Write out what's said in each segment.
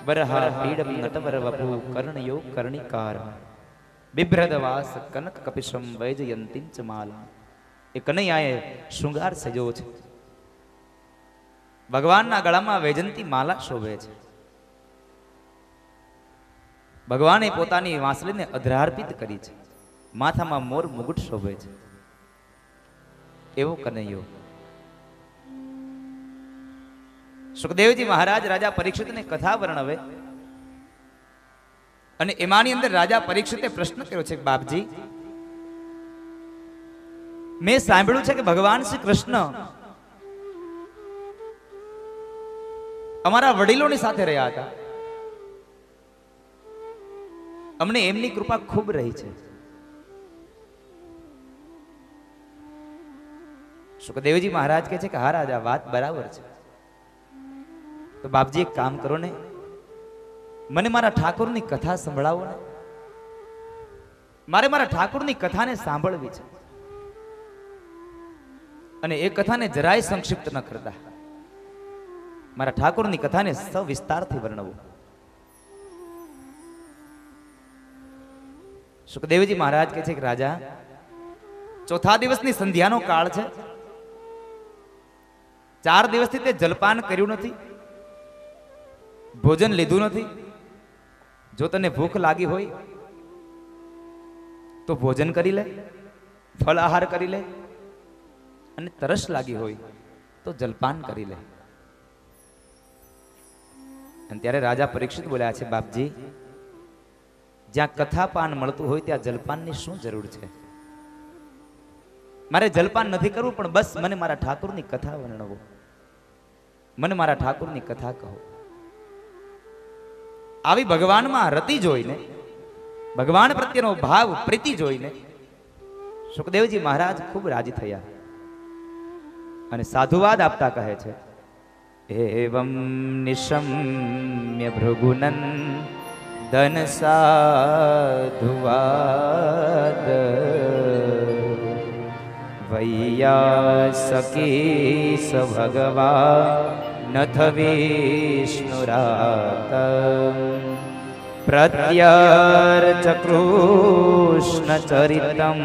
વરહા પીડમ નટવર વપુ કર્ણયો કર્ણિકાર બિભ્રદવાસ કનક કપિશમ વૈજયંતીમ ચ માલા. એ કનૈયાએ શૃંગાર સજ્યો છે. ભગવાનના ગળામાં વૈજયંતી માલા શોભે છે. ભગવાને પોતાની વાંસળીને અધરાર્પિત કરી છે. માથામાં મોર મુગુટ શોભે છે. એવો કનૈયો. સુખદેવજી મહારાજ રાજા પરીક્ષિતને કથા વર્ણવે અને એમાંની અંદર રાજા પરીક્ષિતે પ્રશ્ન કર્યો છે, બાપજી મેં સાંભળ્યું છે કે ભગવાન શ્રી કૃષ્ણ અમારા વડીલોની સાથે રહ્યા હતા. અમને એમની કૃપા ખૂબ રહી છે. સુખદેવજી મહારાજ કહે છે કે હા રાજા, વાત બરાબર છે. તો બાપજી એક કામ કરો ને, મને મારા ઠાકોરની કથા સંભળાવો ને. મારે મારા ઠાકોરની કથાને સાંભળવી છે. અને એ કથાને જરાય સંક્ષિપ્ત ન કરતા મારા ઠાકોરની કથાને સવિસ્તારથી વર્ણવો. સુખદેવજી મહારાજ કહે છે કે રાજા, ચોથા દિવસની સંધ્યાનો કાળ છે. 4 દિવસથી તે જલપાન કર્યું નથી, ભોજન લીધું નથી. જો તને ભૂખ લાગી હોય તો ભોજન કરી લે, ફળ આહાર કરી લે, અને તરસ લાગી હોય તો જલપાન કરી લે. અને ત્યારે રાજા પરીક્ષિત બોલ્યા છે, બાપજી જ્યાં કથા પાન મળતું હોય ત્યાં જલપાનની શું જરૂર છે? મારે જલપાન નથી કરવું, પણ બસ મને મારા ઠાકોરની કથા વર્ણવો, મને મારા ઠાકોરની કથા કહો. આવી ભગવાનમાં રતિ જોઈને, ભગવાન પ્રત્યેનો ભાવ પ્રીતિ જોઈને સુખદેવજી મહારાજ ખૂબ રાજી થયા અને સાધુવાદ આપતા કહે છે, એવમ નિશમ્ય ભૃગુનન ધન સાધુવાદ વૈયાસકી સ ભગવા નથ વિષ્ણુરાત પ્રત્યર્ચ કૃષ્ણ ચરિતમ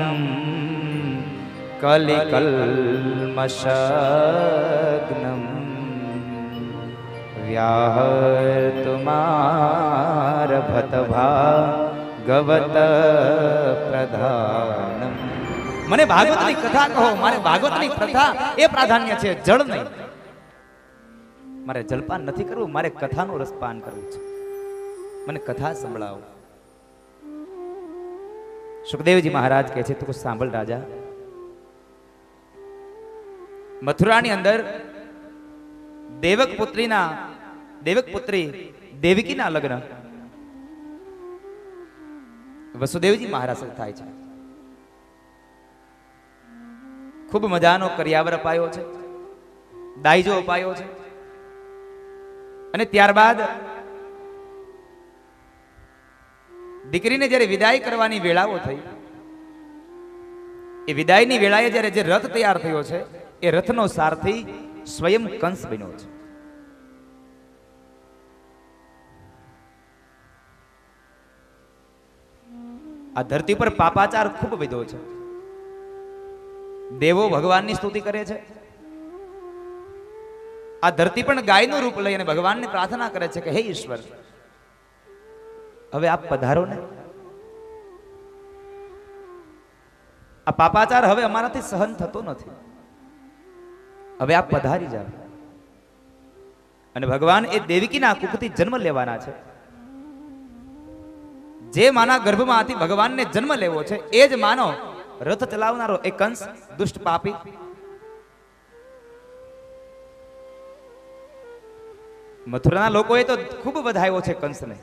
કલિકલ્મષગ્નમ વ્યાહર્તુમાર ભતભા ગવત પ્રધાનમ. મને ભાગવતની કથા કહો. મારે ભાગવતની પ્રથા એ પ્રાધાન્ય છે, જળ નહીં. મારે જલપાન નથી કરવું, મારે કથાનું રસપાન કરવું છે. મને કથા સંભળાવો. સુખદેવજી મહારાજ કહે છે, તું સાંભળ રાજા. મથુરાની અંદર દેવક પુત્રી દેવકીના લગ્ન વસુદેવજી મહારાજ સાથે થાય છે. ખૂબ મજાનો કરિયાવર અપાયો છે, દાઈજો અપાયો છે. અને ત્યારબાદ દીકરીને જ્યારે વિદાય કરવાની વેળાઓ થઈ, એ વિદાયની વેળાએ જ્યારે જે રથ તૈયાર થયો છે, એ રથનો સારથી સ્વયં કંસ બન્યો છે. આ ધરતી પર પાપાચાર ખૂબ વધ્યો છે. દેવો ભગવાનની સ્તુતિ કરે છે. આ ધરતી પણ ગાયનું રૂપ લઈ અને ભગવાનને પ્રાર્થના કરે છે કે હે ઈશ્વર, હવે આપ પધારો ને. આ પાપાચાર હવે અમારાથી સહન થતો નથી, હવે આપ પધારી જાઓ. અને ભગવાન એ દેવકીના કુખથી જન્મ લેવાના છે. જે માના ગર્ભમાંથી ભગવાનને જન્મ લેવો છે, એ જ માનો રથ ચલાવનારો એ કંસ દુષ્ટ પાપી મથુરાના લોકોએ તો ખૂબ વધાયો છે કંસને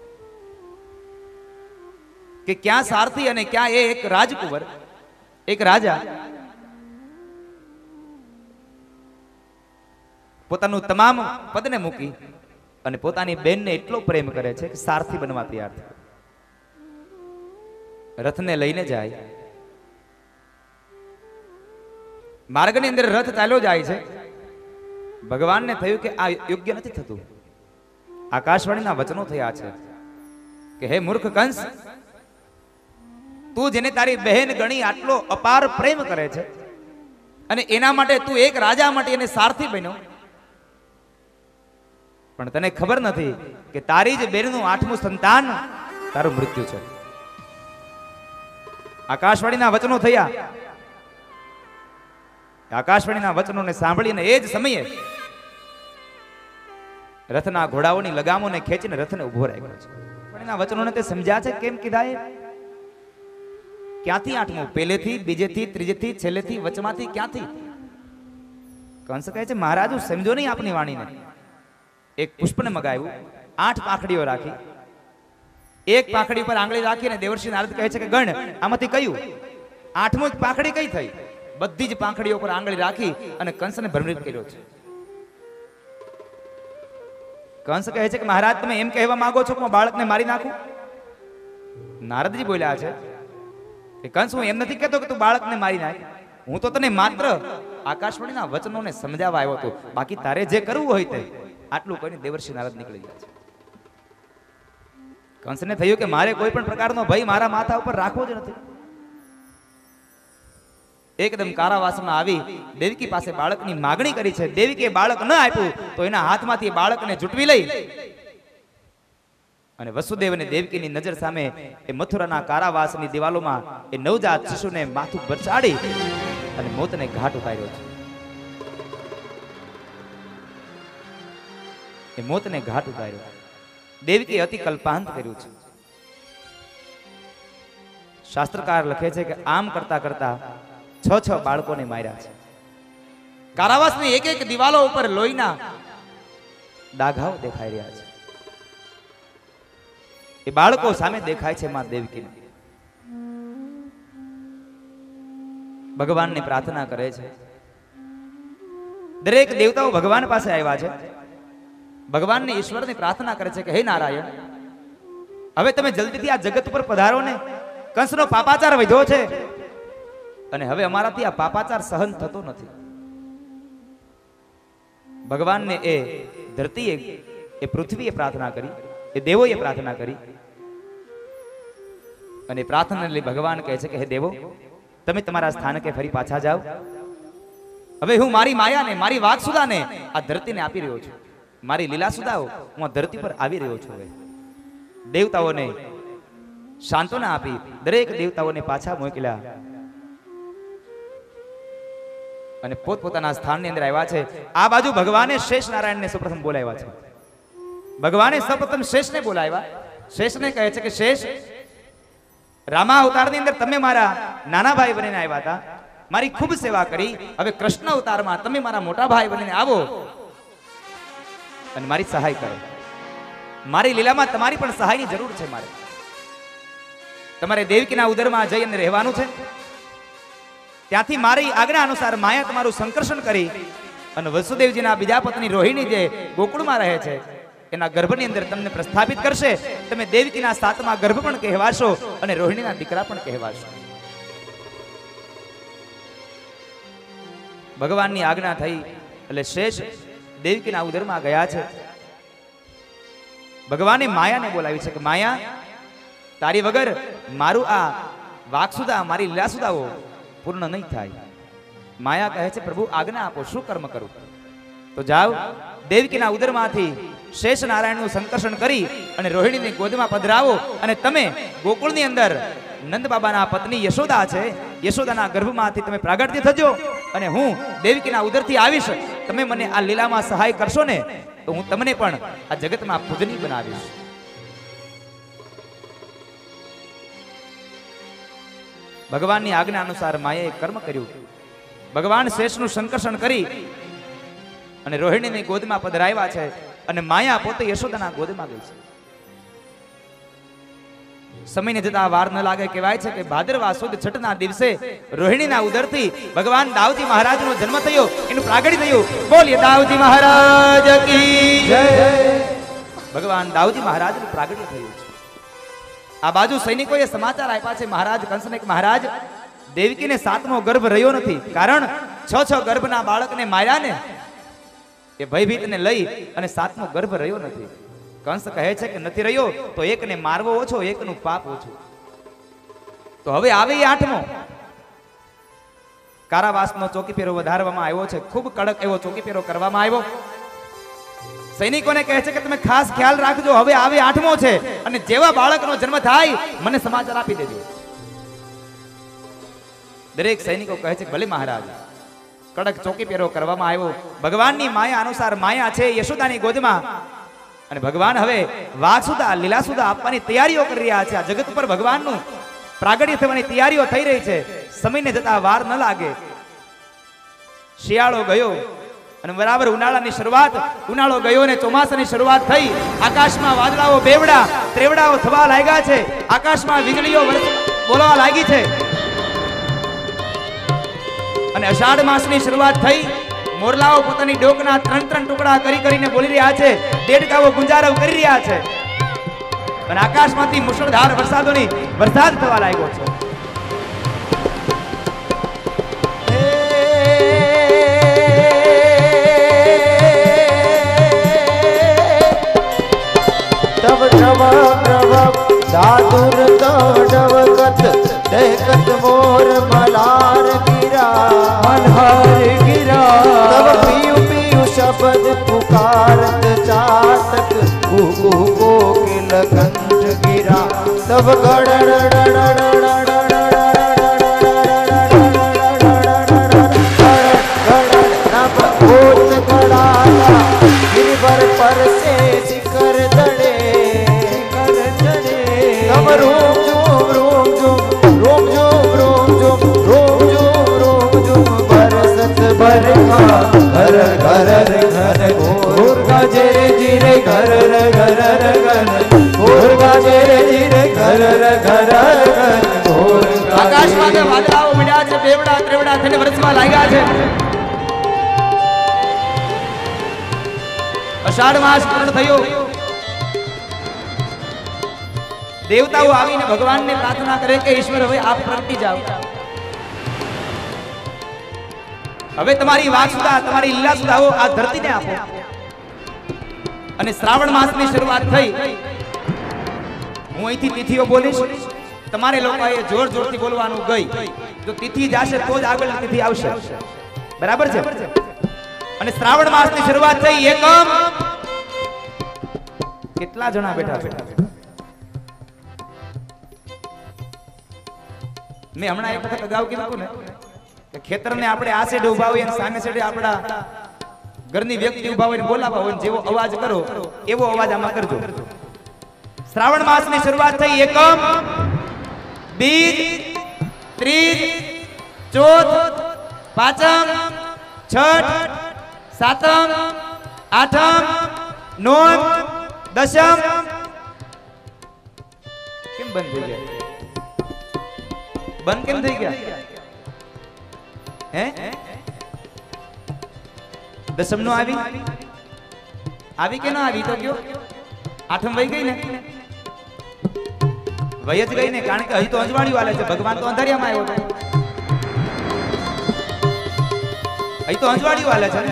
કે ક્યાં સારથી અને ક્યાં એ એક રાજકુંવર, એક રાજા પોતાનું તમામ પદને મૂકી અને પોતાની બેનને એટલો પ્રેમ કરે છે કે સારથી બનવા તૈયાર થાય. રથને લઈને જાય. માર્ગની અંદર રથ ચાલ્યો જાય છે. ભગવાનને થયું કે આ યોગ્ય નથી થતું, આકાશવાણીના વચનો થયા છે કે હે મૂર્ખ કંસ, તું જેને તારી બહેન ગણી આટલો અપાર પ્રેમ કરે છે અને એના માટે તું એક રાજા માટે એને સારથી બન્યો, પણ તને ખબર નથી કે તારી જ બેનનું 8મું સંતાન તારું મૃત્યુ છે. આકાશવાણીના વચનો થયા. આકાશવાણીના વચનોને સાંભળીને એ જ સમયે રથના ઘોડાઓની લગામોને ખેંચીને રથને ઉભો રાખ્યો છે. આકાશવાણીના વચનોને તે સમજ્યા છે કેમ કીધા એ? ક્યાંથી 8મું? પહેલેથી, બીજેથી, ત્રીજેથી, છેલ્લેથી, વચમાંથી, ક્યાંથી? કંસ કહે છે મહારાજ હું સમજો નહીં આપની વાણીને. એક પુષ્પને મગાવ્યું, 8 પાંખડીઓ રાખી, એક પાંખડી પર આંગળી રાખીને દેવર્ષિ નારદ કહે છે કે ગણ આમાંથી કયું 8મું પાંખડી કઈ થઈ? બધી જ પાંખડીઓ પર આંગળી રાખી અને કંસને ભ્રમિત કર્યો છે. કંસ કહે છે કે મહારાજ તમે એમ કહેવા માંગો છો કે હું બાળકને મારી નાખું? નારદજી બોલ્યા છે કે કંસ હું એમ નથી કહેતો કે તું બાળકને મારી નાખ, હું તો તને માત્ર આકાશવાણીના વચનોને સમજાવવા આવ્યો હતો, બાકી તારે જે કરવું હોય તે. આટલું કહીને દેવર્ષિ નારદ નીકળી ગયા છે. કંસને થયું કે મારે કોઈ પણ પ્રકારનો ભય મારા માથા ઉપર રાખવો જ નથી. એકદમ કારાવાસમાં આવી દેવકી પાસે બાળકની માગણી કરી છે. દેવકીએ બાળક ન આપ્યું તો એના હાથમાંથી બાળકને ઝૂંટવી લઈ અને વસુદેવ અને દેવકીની નજર સામે એ મથુરાના કારાવાસની દિવાલોમાં એ નવજાત શિશુને માથું બરચાડી અને મોતને ઘાટ ઉતાર્યો છે. એ મોતને ઘાટ ઉતાર્યો. દેવકી અતિ કલ્પાંત કર્યું છે. શાસ્ત્રકાર લખે છે કે આમ કરતા કરતા 6 બાળકોને માર્યા છે. કારાવાસની એક એક દિવાલો ઉપર લોહીના ડાઘાઓ દેખાઈ રહ્યા છે. એ બાળકો સામે દેખાય છે માં દેવકીને. ભગવાનની પ્રાર્થના કરે છે. દરેક દેવતાઓ ભગવાન પાસે આવ્યા છે. ભગવાનને ઈશ્વરની પ્રાર્થના કરે છે કે હે નારાયણ, હવે તમે જલ્દીથી આ જગત ઉપર પધારો ને. કંસનો પાપાચાર વધ્યો છે અને હવે અમારાથી આ પાપાચાર સહન થતો નથી. ભગવાનને એ ધરતીએ, એ પૃથ્વીએ પ્રાર્થના કરી, એ દેવોએ પ્રાર્થના કરી અને પ્રાર્થના લઈ ભગવાન કહે છે કે હે દેવો, તમે તમારા સ્થાનકે ફરી પાછા જાઓ. હવે હું મારી માયાને, મારી વાગસુદાને આ ધરતીને આપી રહ્યો છું. મારી લીલા સુદાઓ હું આ ધરતી પર આવી રહ્યો છું. હવે દેવતાઓને શાંતના આપી દરેક દેવતાઓને પાછા મોકલ્યા અને પોતપોતાના સ્થાનની અંદર આવ્યા છે. આ બાજુ ભગવાને શેષ નારાયણને સૌપ્રથમ બોલાવ્યા છે. ભગવાને સૌપ્રથમ શેષને બોલાવ્યા. શેષને કહે છે કે શેષ, રામા અવતારની અંદર તમે મારા નાના ભાઈ બનીને આવ્યા હતા, મારી ખૂબ સેવા કરી. હવે કૃષ્ણ અવતારમાં તમે મારા મોટા ભાઈ બનીને આવો અને મારી સહાય કરો. મારી લીલામાં તમારી પણ સહાયની જરૂર છે. મારે તમારે દેવકીના ઉદરમાં જઈ અને રહેવાનું છે. ત્યાંથી મારી આજ્ઞા અનુસાર માયા તમારું સંકર્ષણ કરી અને વસુદેવજીના બીજા પત્ની રોહિણી જે ગોકુળમાં રહે છે એના ગર્ભની અંદર તમને પ્રસ્થાપિત કરશે. તમે દેવકીના 7મા ગર્ભ પણ કહેવાશો અને રોહિણીના દીકરા પણ કહેવાશો. ભગવાનની આજ્ઞા થઈ એટલે શેષ દેવકીના ઉદરમાં ગયા છે. ભગવાને માયાને બોલાવી છે કે માયા, તારી વગર મારું આ વાકસુદા, મારી લીલાસુદાઓ પૂર્ણ નહીં થાય. માયા કહે છે પ્રભુ આજ્ઞા આપો, શું કર્મ કરું? તો જાઓ, દેવકીના ઉદરમાંથી શેષ નારાયણનું સંકર્ષણ કરી અને રોહિણીની ગોદમાં પધરાવો અને તમે ગોકુળની અંદર નંદ બાબાના પત્ની યશોદા છે, યશોદાના ગર્ભમાંથી તમે પ્રાગટ્ય થજો અને હું દેવકીના ઉદરથી આવીશ. તમે મને આ લીલામાં સહાય કરશો ને તો હું તમને પણ આ જગતમાં પૂજનીય બનાવીશ. ભગવાનની આજ્ઞા અનુસાર માયાએ કર્મ કર્યું. ભગવાન શેષનું સંકર્ષણ કરી અને રોહિણીની ગોદમાં પધરાવ્યા છે અને માયા પોતે યશોદાના ગોદમાં ગઈ છે. સમયને જતા વાર ન લાગે. કહેવાય છે કે ભાદરવા સુદ છઠના દિવસે રોહિણીના ઉદરથી ભગવાન દાઉજી મહારાજનો જન્મ થયો, એનું પ્રાગટ્ય થયું. બોલીએ દાઉજી મહારાજ કી જય. ભગવાન દાઉજી મહારાજનું પ્રાગટ્ય થયું છે. આ બાજુ સૈનિકોએ સમાચાર આપ્યા છે મહારાજ કંસને કે મહારાજ, દેવકીને 7મો ગર્ભ રહ્યો નથી, કારણ 6 ગર્ભના બાળકને માર્યા ને એ ભયભીતને લઈ અને 7મો ગર્ભ રહ્યો નથી. કંસ કહે છે કે નથી રહ્યો તો એકને મારવો ઓછો, એકનું પાપ ઓછું. તો હવે આવે એ 8મો. કારાવાસનો ચોકી ફેરો વધારવામાં આવ્યો છે. ખૂબ કડક એવો ચોકી ફેરો કરવામાં આવ્યો. સૈનિકોને કહે છે કે તમે ખાસ ખ્યાલ રાખજો, હવે આવે 8મો છે અને જેવા બાળકનો જન્મ થાય મને સમાચાર આપી દેજો. દરેક સૈનિકો કહે છે ભલે મહારાજ. કડક ચોકી ફેરો કરવામાં આવ્યો. ભગવાનની માયા અનુસાર માયા છે યશોદાની ગોદમાં અને ભગવાન હવે વાઘસુદા લીલાસુદા આપવાની તૈયારીઓ કરી રહ્યા છે. આ જગત પર ભગવાનનું પ્રાગટ્ય થવાની તૈયારીઓ થઈ રહી છે. સમયને જતા વાર ન લાગે. શિયાળો ગયો અને બરાબર ઉનાળાની શરૂઆત, ઉનાળો ગયો અને ચોમાસાની શરૂઆત થઈ. આકાશમાં વાદળાઓ બેવડા ત્રેવડાઓ થવા લાગ્યા છે. આકાશમાં વીજળીઓ બોલવા લાગી છે અને અષાઢ માસની શરૂઆત થઈ. મોરલાઓ પોતાની ડોકના 3 ટુકડા કરીને બોલી રહ્યા છે. દેડકાઓ ગુંજારવ કરી રહ્યા છે અને આકાશમાંથી મુશળધાર વરસાદ થવા લાગ્યો છે. दादुर दवडवकत देखत मोर मलार गिरा तब पियु पियु शब्द पुकारत चातक गुगु कोकिल कंठ गिरा तब गिरवर पर से शिखर दड़े रोम झूम बरसत बरखा घर घर घर घोर गाजे जीरे घर घर घर घोर गाजे जीरे घर घर घोर. આકાશમાં વાદળાઓ મળ્યા છે, બેવડા ત્રેવડા થઈને વરસવા લાગ્યા છે. અષાઢ માસ પૂર્ણ થયો. દેવતાઓ આવીને ભગવાનને પ્રાર્થના કરે કે ઈશ્વર હવે આપ પ્રગટી જાઓ. હવે તમારી વાસુદા તમારી લીલાસુદાઓ આ ધરતીને આપો. અને શ્રાવણ માસની શરૂઆત થઈ. હું અહીંથી તિથિઓ બોલીશ, તમારે લોકોએ જોર જોરથી બોલવાનું ગઈ. જો તિથિ જાશે તો જ આગળ તિથિ આવશે. બરાબર છે? અને શ્રાવણ માસની શરૂઆત થઈ. એકમ કેટલા જણા બેઠા છે? મેં હમણાં એક વખત અગાઉ કીધું ને કે ખેતરને આપણે આ સાઈડે ઉભા હોઈએ અને સામે સાઈડે આપણા ઘરની વ્યક્તિ ઉભા હોય બોલાવા હોય, જેવો અવાજ કરો એવો અવાજ આમાં કરજો. શ્રાવણ માસની શરૂઆત થઈ. એકમ, બીજ, ત્રીજ, ચોથ, પાંચમ, છઠ, સાતમ, આઠમ, નોમ, દશમ. કેમ બંધ થઈ ગયા? બંધ કેમ થઈ ગયા? હે દશમ નો આવી કે ના આવી? તો કયો આઠમ વહી ગઈ ને? વહી જ ગઈ ને, કારણ કે હજી તો અંજવાળિયું હાલે છે. ભગવાન તો અંધારિયામાં આવ્યો હતો. હજી તો અંજવાળિયું હાલે છે.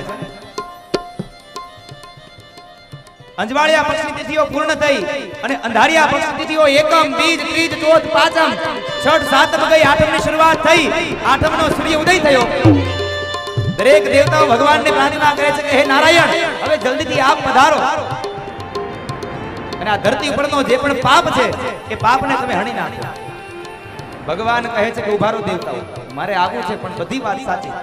અંજવાળિયા પક્ષની તિથિઓ પૂર્ણ થઈ અને અંધારિયા પક્ષની તિથિઓ એકમ, બીજ, ત્રીજ, ચોથ, પાંચમ, છઠ, સાતમ ગઈ. આઠમની શરૂઆત થઈ. આઠમનો સૂર્ય ઉદય થયો. દરેક દેવતાઓ ભગવાનને પ્રાર્થના કરે છે કે હે નારાયણ, હવે જલ્દીથી આપ પધારો અને આ ધરતી ઉપરનો જે પણ પાપ છે એ પાપને તમે હણી નાખો. ભગવાન કહે છે કે ઉભારો દેવતાઓ, મારે આવવું છે પણ બધી વાત સાચી,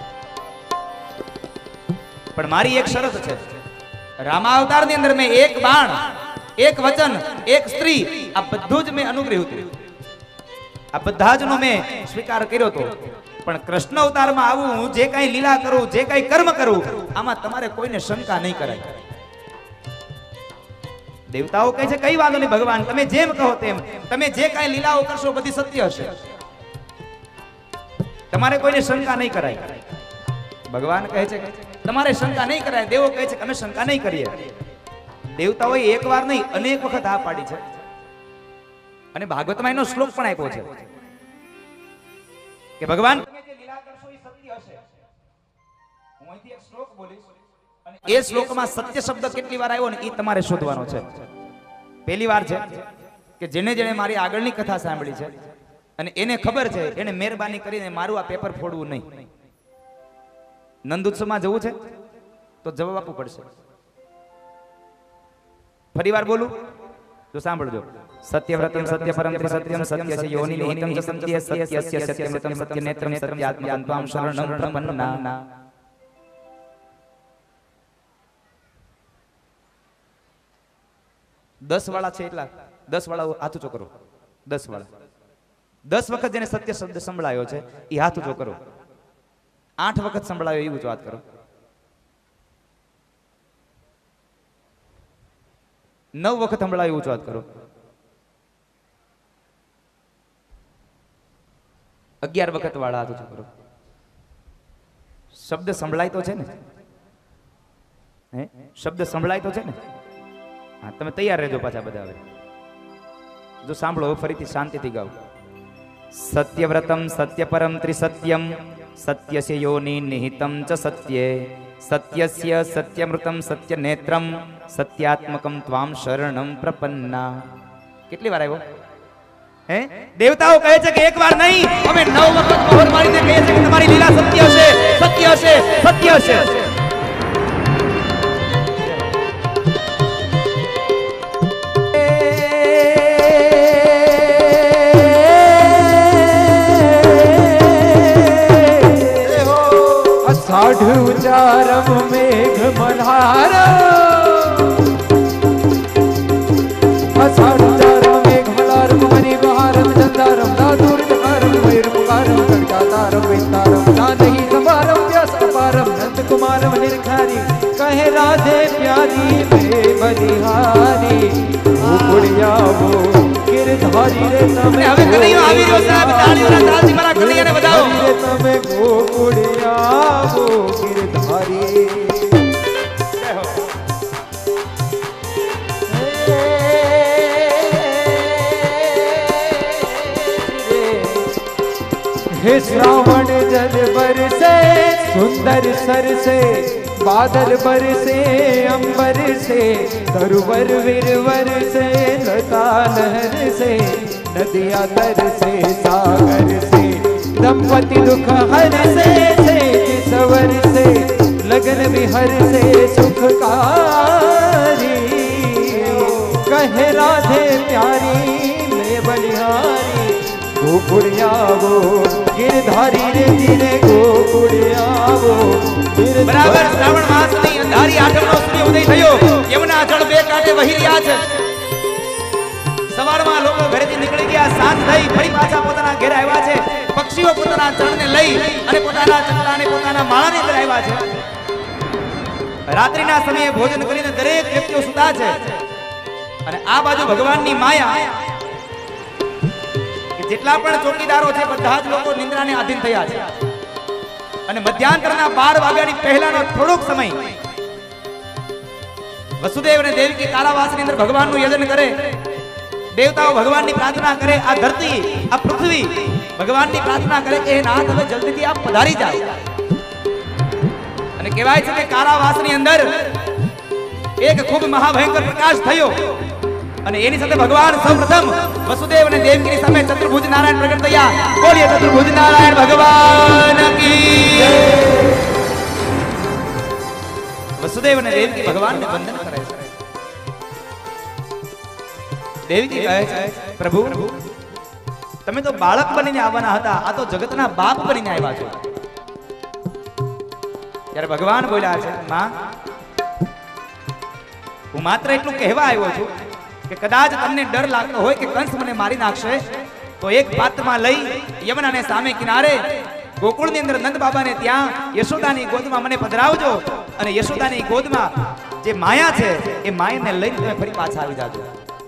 પણ મારી એક શરત છે. રામાવતારની અંદર મેં એક બાણ, એક વચન, એક સ્ત્રી, આ બધું જ મેં અનુગ્રહ હતું. આ બધા જ નો મેં સ્વીકાર કર્યો હતો. પણ કૃષ્ણ અવતારમાં આવું, હું જે કાંઈ લીલા કરું, જે કાંઈ કર્મ કરું, આમાં તમારે કોઈને શંકા નહીં કરાય. દેવતાઓ કહે છે કઈ વાંધો નહીં ભગવાન, તમે જેમ કહો તેમ. તમે જે કાંઈ લીલાઓ કરશો બધી સત્ય હશે, તમારે કોઈને શંકા નહીં કરાય. ભગવાન કહે છે તમારે શંકા નહીં કરાય. દેવો કહે છે કે અમે શંકા નહીં કરીએ. દેવતાઓએ એક વાર નહીં અનેક વખત આ પાડી છે અને ભાગવતમાં એનો શ્લોક પણ આપ્યો છે કે ભગવાન તમે જે લીલા કરશો એ સત્ય હશે. હું અહીંથી એક શ્લોક બોલીશ એ શ્લોકમાં સત્ય શબ્દ કેટલી વાર આવ્યો ને એ તમારે શોધવાનો છે. પહેલી વાર છે કે જેને જેને મારી આગળની કથા સાંભળી છે અને એને ખબર છે, એને મહેરબાની કરીને મારું આ પેપર ફોડવું નહીં. નંદ ઉત્સવમાં જવું છે તો જવાબ આપવું પડશે. ફરી વાર બોલું તો સાંભળજો. સત્યવ્રતમ સત્ય પરમ ત્રિસત્યમ સત્ય છે યોનિ નિહિતમ ચ સત્ય સત્યસ્ય સત્યમૃતમ સત્યનેત્રમ સત્યાત્મકં ત્વામ શરણં પ્રપન્ના. 10 વાળા છે એટલા 10 વાળા હાથ ઊંચો કરો. 10 વાળા 10 વખત જેને સત્ય શબ્દ સંભળાયો છે એ હાથ ઊંચો કરો. 8 વખત સંભળાયો એવું જ વાત કરો. 9 વખત સંભળાયો એવું જ વાત કરો. 11 વખત વાળા હાથ ઊંચો કરો. શબ્દ સંભળાય તો છે ને? હે, શબ્દ સંભળાય તો છે ને? હા, તમે તૈયાર રહેજો પાછા બધા. હવે જો સાંભળો, ફરીથી શાંતિથી ગાઓ. સત્યવ્રતમ સત્યપરમ ત્રિસત્યમ સત્યસ્ય યોનિ નિહિતમ ચ સત્યે સત્યસ્ય સત્યમૃતમ સત્યનેત્રમ સત્યાત્મકમ ત્વામ શરણં પ્રપન્ના. કેટલી વાર આવ્યો? હે, દેવતાઓ કહે છે કે એક વાર નહીં, અમે 9 વખત મોહર મારીને કહે છે કે તમારી લીલા સત્ય છે, સત્ય છે, સત્ય છે. साढ़ उचारम मेघ मल्हारम साढ़ उचारम मेघ मल्हारम मणि बहारम चंदारम दादुर धारम मयूर मुकारम गणकातारम विस्तारम जानही समारम व्यास अपारम नंद कुमारम निर्खारी कहे राधे प्यारी में बलिहारी उकुड़िया वो गिरधारी रे तमे હવે કનૈયો આવી રહ્યો સાહેબ, તાળીઓના તાલથી મારા કનૈયાને વધાવો. રે તમે ગોકુળિયા वो गिरधारी. हे श्रावण जल बरसे सुंदर सर से बादल बरसे अंबर से तरुवर विरवर से लता लहर से नदिया तर से सागर से दंपति दुख हर से सवर से लगन विहर से सुखकारी कहे राधे प्यारी मैं बलिहारी गोकुड़िया वो गिरधारी रे जिने गोकुड़िया वो બરાબર. શ્રાવણ માસની અંધારી આઠમનો સૂર્ય ઉદય થયો. યમુના જળ બે કાંઠે વહી રહ્યા છે. સવારમાં લોકો ઘરેથી નીકળી ગયા, સાંજ થઈ ફરી પાછા પોતાના ઘરે આવ્યા છે. પક્ષીઓ પોતાના ચણને લઈ અને પોતાના ચકલાને પોતાના માળાની અંદર આવ્યા છે. રાત્રિના સમયે ભોજન કરીને દરેક વ્યક્તિઓ સૂતા છે અને આ બાજુ ભગવાનની માયા કે જેટલા પણ ચોકીદારો છે બધા જ લોકો નિંદ્રાને આધીન થયા છે. અને મધ્યાંતરના 12 વાગ્યાની પહેલાનો થોડોક સમય વસુદેવ અને દેવકી તારાવાસની અંદર ભગવાનનું યજન કરે. દેવતાઓ ભગવાનની પ્રાર્થના કરે, આ ધરતી આ પૃથ્વી ભગવાનની પ્રાર્થના કરે કે હે નાથ હવે જલ્દીથી આપ પધારી જાઓ. અને કહેવાય છે કે કારાવાસની અંદર એક ખૂબ મહાભયંકર પ્રકાશ થયો અને એની સાથે ભગવાન સૌપ્રથમ વસુદેવ અને દેવકીની સામે ચતુર્ભુજ નારાયણ પ્રગટ થયા. બોલીએ ચતુર્ભુજ નારાયણ ભગવાન કી જય. વસુદેવ અને દેવકી ભગવાનને વંદન કરે છે. દેવકી કહે છે પ્રભુ તમે તો બાળક બનીને આવવાના હતા, આ તો જગતના બાપ બનીને આવ્યા છો. ત્યારે ભગવાન બોલ્યા છે માં હું માત્ર એટલું કહેવા આવ્યો છું કે કદાચ તમને ડર લાગતો હોય કે કંસ મને મારી નાખશે તો એક પાત્રમાં લઈ યમુનાને સામે કિનારે ગોકુળની અંદર નંદ બાબાને ત્યાં યશોદાની ગોદમાં મને પધરાવજો અને યશોદાની ગોદમાં જે માયા છે એ માયાને લઈને તમે ફરી પાછા આવી જાજો.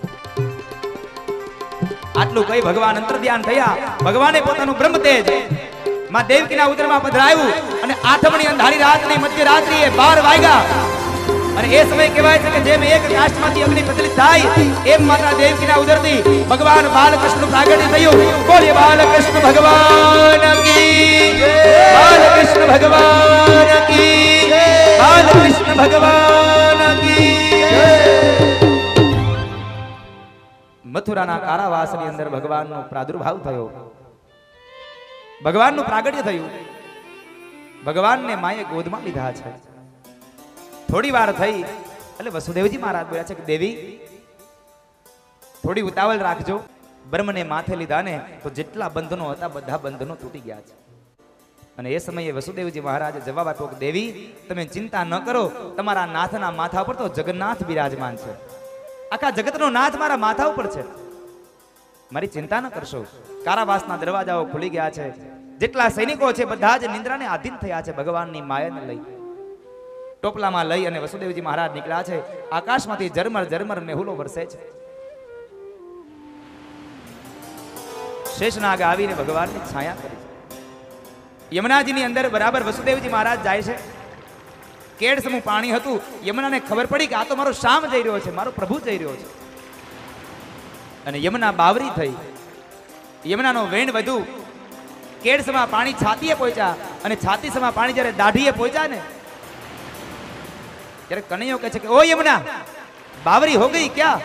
આટલું કહી ભગવાન અંતર્ધ્યાન થયા. ભગવાને પોતાનું બ્રહ્મ તેજ માં દેવકીના ઉદરમાં પધરાવ્યું અને આઠમની અંધારી રાતની મધ્યરાત્રિએ 12 વાગ્યા અને એ સમય કહેવાય છે કે જેમ એક કાષ્ઠમાંથી અગ્નિ પ્રજ્વલિત થાય એમ માતા દેવકીના ઉદરથી ભગવાન બાલકૃષ્ણ પ્રાગટ્ય થયું. બોલે બાલકૃષ્ણ ભગવાન કી જય, બાલકૃષ્ણ ભગવાન કી જય, બાલકૃષ્ણ ભગવાન કી જય. મથુરાના કારાવાસની અંદર ભગવાનનો પ્રાદુર્ભાવ થયો, ભગવાનનું પ્રાગટ્ય થયું. ભગવાનને માએ ગોદમાં લીધા છે. થોડી વાર થઈ એટલે વસુદેવજી મહારાજ બોલ્યા છે કે દેવી થોડી ઉતાવળ રાખજો. બ્રહ્મને માથે લીધા ને તો જેટલા બંધનો હતા બધા બંધનો તૂટી ગયા છે. અને એ સમયે વસુદેવજી મહારાજે જવાબ આપ્યો કે દેવી તમે ચિંતા ન કરો, તમારા નાથના માથા ઉપર તો જગન્નાથ બિરાજમાન છે. આખા જગતનો નાથ મારા માથા ઉપર છે, મારી ચિંતા ન કરશો. કારાવાસના દરવાજાઓ ખુલી ગયા છે. જેટલા સૈનિકો છે બધા જ નિંદ્રાને આધીન થયા છે. ભગવાનની માયાને લઈ ટોપલામાં લઈ અને વસુદેવજી મહારાજ નીકળ્યા છે. આકાશમાંથી ઝરમર ઝરમર મેહુલો વરસે છે. શેષનાગ આવીને ભગવાનની છાયા કરી. યમુનાજીની અંદર બરાબર વસુદેવજી મહારાજ જાય છે. કેડ સમૂહ પાણી હતું. યમુનાને ખબર પડી કે આ તો મારો શ્યામ જઈ રહ્યો છે, મારો પ્રભુ જઈ રહ્યો છે. અને યમુના બાવરી થઈ. યમુનાનો વેણ વધુ. કેડ સમા પાણી છાતીએ પહોંચ્યા અને છાતી સમા પાણી જ્યારે દાઢીએ પહોંચ્યા ને ત્યારે કનૈયો કહે છે કે ઓ યમુના બાવરી હો ગઈ ક્યાં?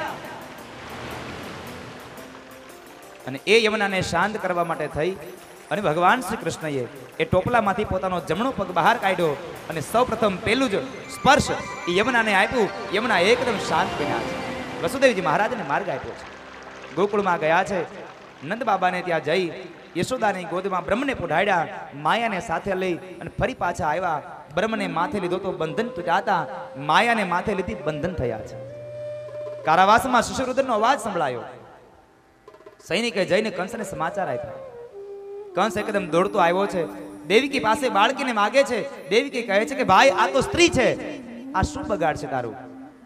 અને એ યમુનાને શાંત કરવા માટે થઈ અને ભગવાન શ્રી કૃષ્ણએ એ ટોપલામાંથી પોતાનો જમણો પગ બહાર કાઢ્યો અને સૌપ્રથમ પેલું જ સ્પર્શ એ યમુનાને આપ્યું. યમુના એકદમ શાંત બન્યા છે. વસુદેવજી મહારાજને માર્ગ આપ્યો છે. ગોકુળમાં ગયા છે. નંદ બાબાને ત્યાં જઈ યશોદાની ગોદમાં બ્રહ્મને પોઢાડ્યા. માયાને સાથે લઈ અને ફરી પાછા આવ્યા. બ્રહ્મને માથે લીધો તો બંધન તૂટ્યા. માયાને માથે લીધી બંધન થયા છે. કારાવાસમાં શિશુરુદ્રનો અવાજ સંભળાયો. સૈનિકે જઈને કંસને સમાચાર આપ્યા. કંસ એકદમ દોડતો આવ્યો છે. દેવકી પાસે બાળકીને માગે છે. દેવકી કહે છે કે ભાઈ આ તો સ્ત્રી છે, આ શું બગાડ છે તારું?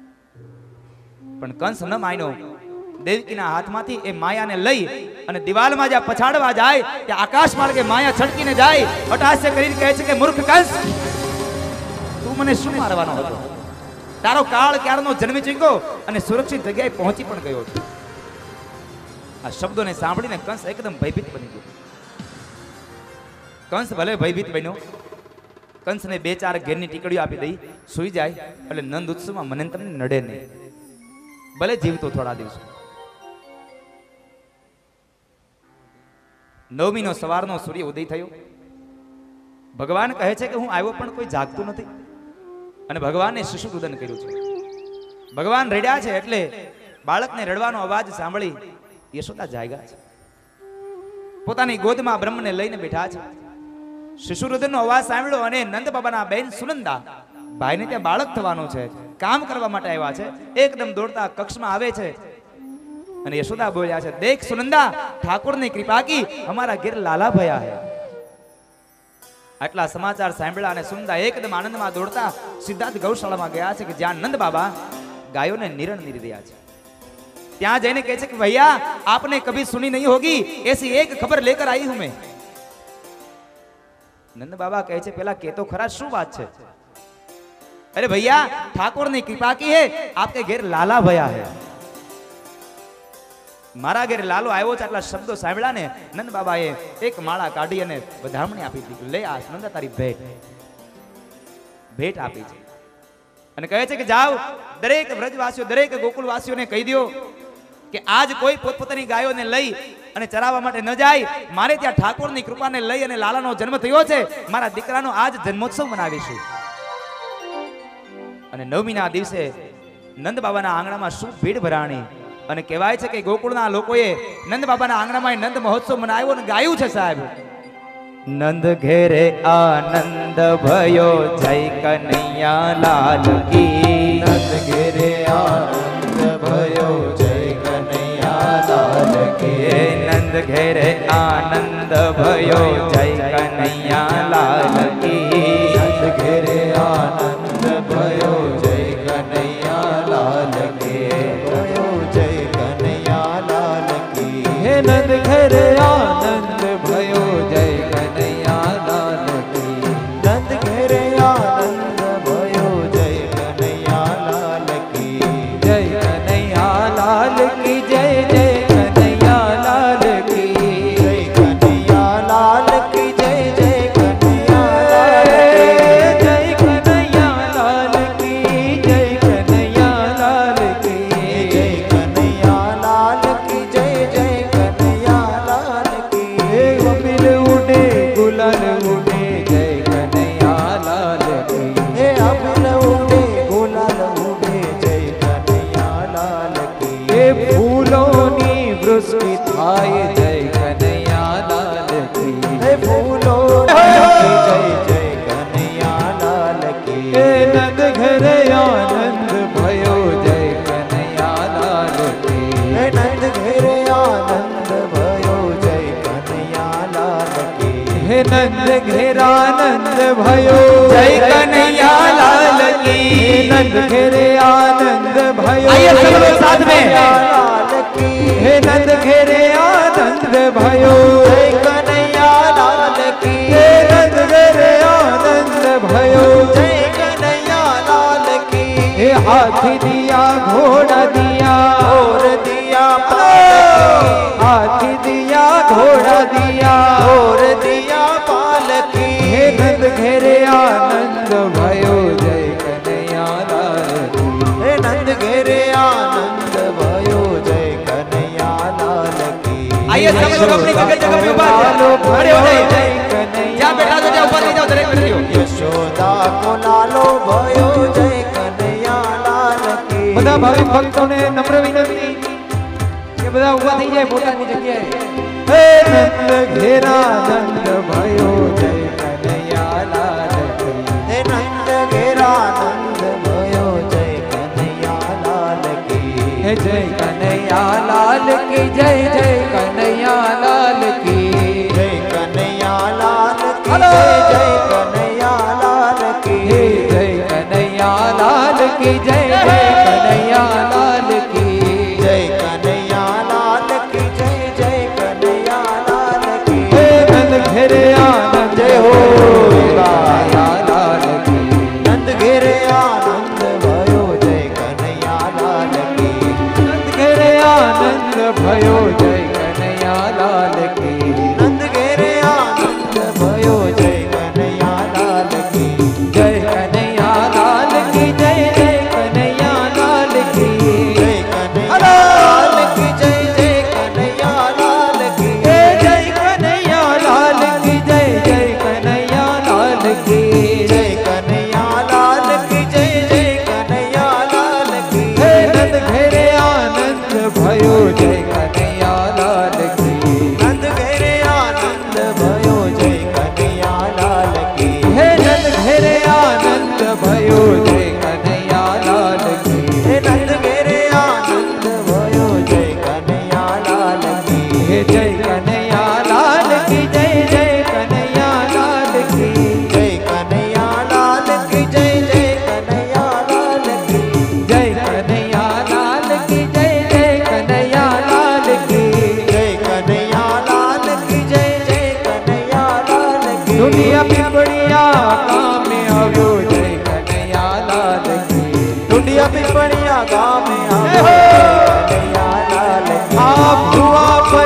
પણ કંસ ન માન્યો. દેવકીના હાથમાંથી એ માયાને લઈ અને દિવાલમાં જ્યાં પછાડવા જાય ત્યાં આકાશ માર્ગે માયા છટકીને જાય. હઠાસ્ય કરીને કહે છે કે મૂર્ખ કંસ, તું મને શું મારવાનો હતો? તારો કાળ ક્યારનો જન્મી ચૂક્યો અને સુરક્ષિત જગ્યાએ પહોંચી પણ ગયો છે. આ શબ્દોને સાંભળીને કંસ એકદમ ભયભીત બની ગયો. કંસ ભલે ભયભીત બન્યો. કંસને 2-4 ઘેરની ટીકડીઓ આપી દઈ સુઈ જાય એટલે નંદ ઉત્સવમાં મને તમને નડે નહીં, ભલે જીવતો થોડા દિવસો. નવમીનો સવારનો સૂર્ય ઉદય થયો. ભગવાન કહે છે કે હું આવ્યો પણ કોઈ જાગતું નથી. અને ભગવાને શિશુરુદન કર્યું છે. ભગવાન રડ્યા છે એટલે બાળકને રડવાનો અવાજ સાંભળી યશોદા જાગ્યા છે. પોતાની ગોદમાં બ્રહ્મને લઈને બેઠા છે. શિશુરુદનનો અવાજ સાંભળ્યો અને નંદ બાબાના બેન સુનંદા ભાઈને ત્યાં બાળક થવાનું છે, કામ કરવા માટે આવ્યા છે. એકદમ દોડતા કક્ષમાં આવે છે અને યશોદા બોલ્યા છે, દેખ સુનંદા, ઠાકોરની કૃપા કી હમારા ઘેર લાલા ભયા હે. આટલા સમાચાર સાંભળ્યા અને સુનંદા એકદમ આનંદમાં દોડતા સિદ્ધાર્થ ગૌશાળામાં ગયા છે કે જ્યાં નંદ બાબા ગાયોને નિરણ નીરી રહ્યા છે. ત્યાં જઈને કહે છે કે ભૈયા આપને કભી સુની નહીં હોગી એસી એક ખબર લેકર आई हूं मैं. નંદ બાબા કહે છે પેલા કે તો ખરા શું વાત છે? અરે ભૈયા ઠાકોરની કૃપા કી હે આપકે ઘેર લાલા ભયા હે. મારા ઘેર લાલો આવ્યો છે. આટલા શબ્દો સાંભળ્યા ને નંદ બાબાએ એક માળા કાઢી અને વધામણી આપી દીધી. લે આ નંદા તારી ભેટ આપી છે. અને કહે છે કે જાઓ દરેક વ્રજવાસીઓ દરેક ગોકુળવાસીઓને કહી દો કે આજ કોઈ પોતપોતાની ગાયોને લઈ અને ચરાવવા માટે ન જાય. મારે ત્યાં ઠાકોરની કૃપાને લઈ અને લાલાનો જન્મ થયો છે. મારા દીકરાનો આજ જન્મોત્સવ મનાવીશું. અને નવમીના દિવસે નંદ બાબાના આંગણામાં શું ભીડ ભરાણી. અને કહેવાય છે કે ગોકુળના લોકોએ નંદ બાબાના આંગણામાં નંદ મહોત્સવ મનાવ્યો અને ગાયું છે સાહેબ. નંદ ઘેરે આનંદ ભયો જય કનૈયા લાલ કી. નંદ ઘેરે આનંદ ભયો જય કનૈયા લાલ કી. નંદ ઘેરે આનંદ ભયો જય કનૈયા લાલ કી. નંદ ઘેરે આનંદ ભયો જય કનૈયા લાલ કી. જય કનૈયા લાલ કી. હે નંદ ઘેરે આનંદ ભયો જય કનૈયા લાલ કી. નંદ ઘેરે આનંદ ભયો જય કનૈયા गाए जय कन्हैया लाल की। फूलो जय जय कन्हैया लाल की। नंद घरे आनंद भयो जय कन्हैया लाल की। नंद घेरे आनंद भयो जय कन्हैया लाल की। हे नंद घेरानंद भयो जय कन्हैया लाल की। नंद घेरे आनंद भयो आइए सब लोग साथ में। लाल की। हे नंद घेरे आनंद भयो जय कन्हैया लाल की। हे नंद घेरे आनंद भयो जय कन्हैया लाल की। हे हाथी दिया घोड़ा दिया और दिया पालकी। हाथी दिया घोड़ा दिया और दिया पालकी। हे नंद घेरे आनंद भयो जय कन्हैया लाल की। हे नंद घेरे आनंद भयो जय कन्हैया लाल की। आइए सब लोग अपनी जगह पे ऊपर खड़े हो जाइए। जहाँ बैठा तो ऊपर नहीं जाओ, डायरेक्ट बैठ जाओ। यशोदा को लालो भयो जय कन्हैया लाल की। બધા ભાવિક ભક્તોને નમ્ર વિનંતી કે બધા ઊભા થઈ જાય પોતાની જગ્યાએ। હે નંદ ઘેરાનંદ भयो જય કનૈયા લાલ की। हे नंद घेरानंद भयो जय कन्हैया लाल की। हे जय कन्हैया लाल की जय जय कन्हैया लाल की। जय कन्हैया लाल की। जय जय कन्हैया लाल की। हे जय कन्हैया लाल की जय जय कन्हैया लाल की। जय कन्हैया लाल की। जय जय कन्हैया लाल की। हे नंद घेरे आनंद जय हो कन्हैया लाल की। नंद घेरे आनंद भयो जय कन्हैया लाल की। नंद घेरे आनंद भयो जय कन्हैया लाल की। नंद घेरे आनंद भयो जय कन्हैया लाल की। जय कन्हैया लाल की जय जय कन्हैया लाल की। जय कन्हैया लाल की। जय जय कन्हैया लाल की। जय कन्हैया लाल की जय जय कन्हैया लाल की। जय कन्हैया लाल की। जय जय कन्हैया लाल की। हे नंद घेरे आनंद भयो जय कन्हैया लाल की। नंद घेरे आनंद भयो जय कन्हैया लाल की। हे नंद घेरे आनंद भयो जय कन्हैया लाल की। हे नंद घेरे आनंद भयो जय कन्हैया लाल की। हे जय कन्हैया लाल की जय जय कन्हैया लाल की। जय कन्हैया लाल की। जय जय कन्हैया लाल की। जय कन्हैया लाल की जय जय कन्हैया लाल की। जय कन्हैया लाल की। जय जय कन्हैया लाल की। दुनिया पिपड़िया गाँव में આવ્યો जय कन्हैया लाल की। दुनिया पिपड़िया गाँव में આવ્યો कन्हैया लाल की। आप हुआ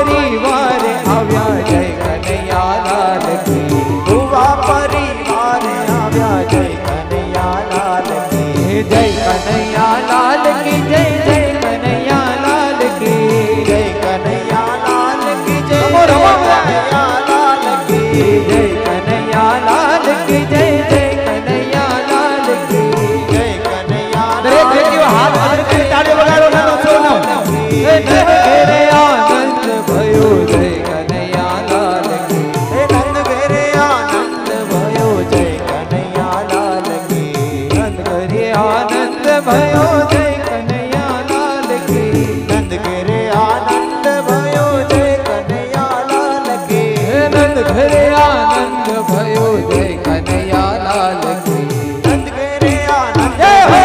परिवार આવ્યા जय कन्हैया लाल की। हुआ परिवार आव्या जय कन्हैया लाल की। जय कन्हैया लाल की जय जय कन्हैया लाल की। जय कन्हैया लाल की। जय कन्हैया लाल की। जय कन्हैया लाल की जय जय कन्हैया लाल की। जय कन्हैया દરેક વ્યક્તિઓ હાથ અદૃશ્ય કરી તાળી વગાડો ના દોસ્તોનો। हे नंद घेरे आनंद भयो जय कन्हैया लाल की। हे नंद घेरे आनंद भयो जय कन्हैया लाल की। नंद घेरे आनंद भयो जय कन्हैया लाल की। नंद घेरे आनंद भयो जय कन्हैया लाल की। हे नंद घेरे आनंद भयो जय कन्हैया लाल की। नंद घेरे आनंद जय हो।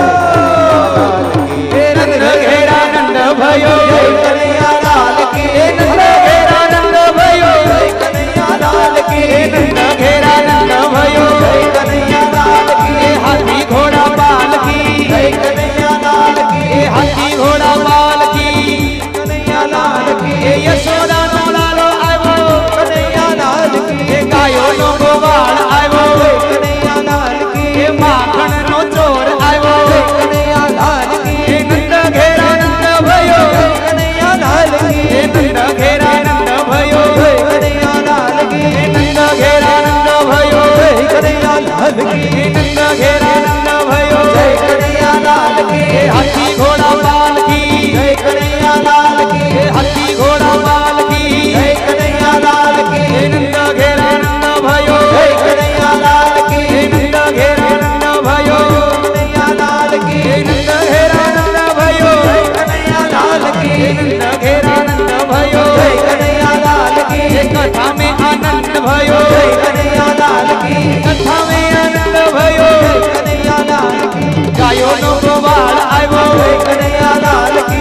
हे નંદ ઘેરાનંદ भयो जय कन्हैया लाल की। નંદ ઘેરાનંદ भयो जय कन्हैया लाल की। નંદ ઘેરાનંદ भयो जय कन्हैया लाल की। हाथी घोड़ा पालकी। जय कन्हैया लाल की। हाथी घोड़ा पालकी। कन्हैया लाल की। यशोदा नो लालो આવ્યો कन्हैया लाल की। ગાયો નો ગોવાળ આવ્યો कन्हैया लाल की। માખણ નો ચોર આવ્યો कन्हैया लाल की। નંદ ઘેરાનંદ भयो कन्हैया लाल की। નંદ ઘેરાનંદ भयो कन्हैया लाल की। નંદ ઘેરાનંદ भयो कन्हैया लाल की। નંદ ઘેરાનંદ भयो जय कन्हैया लाल की। हाथी घोड़ा पालकी। जय कन्हैया लाल की। हाथी घोड़ा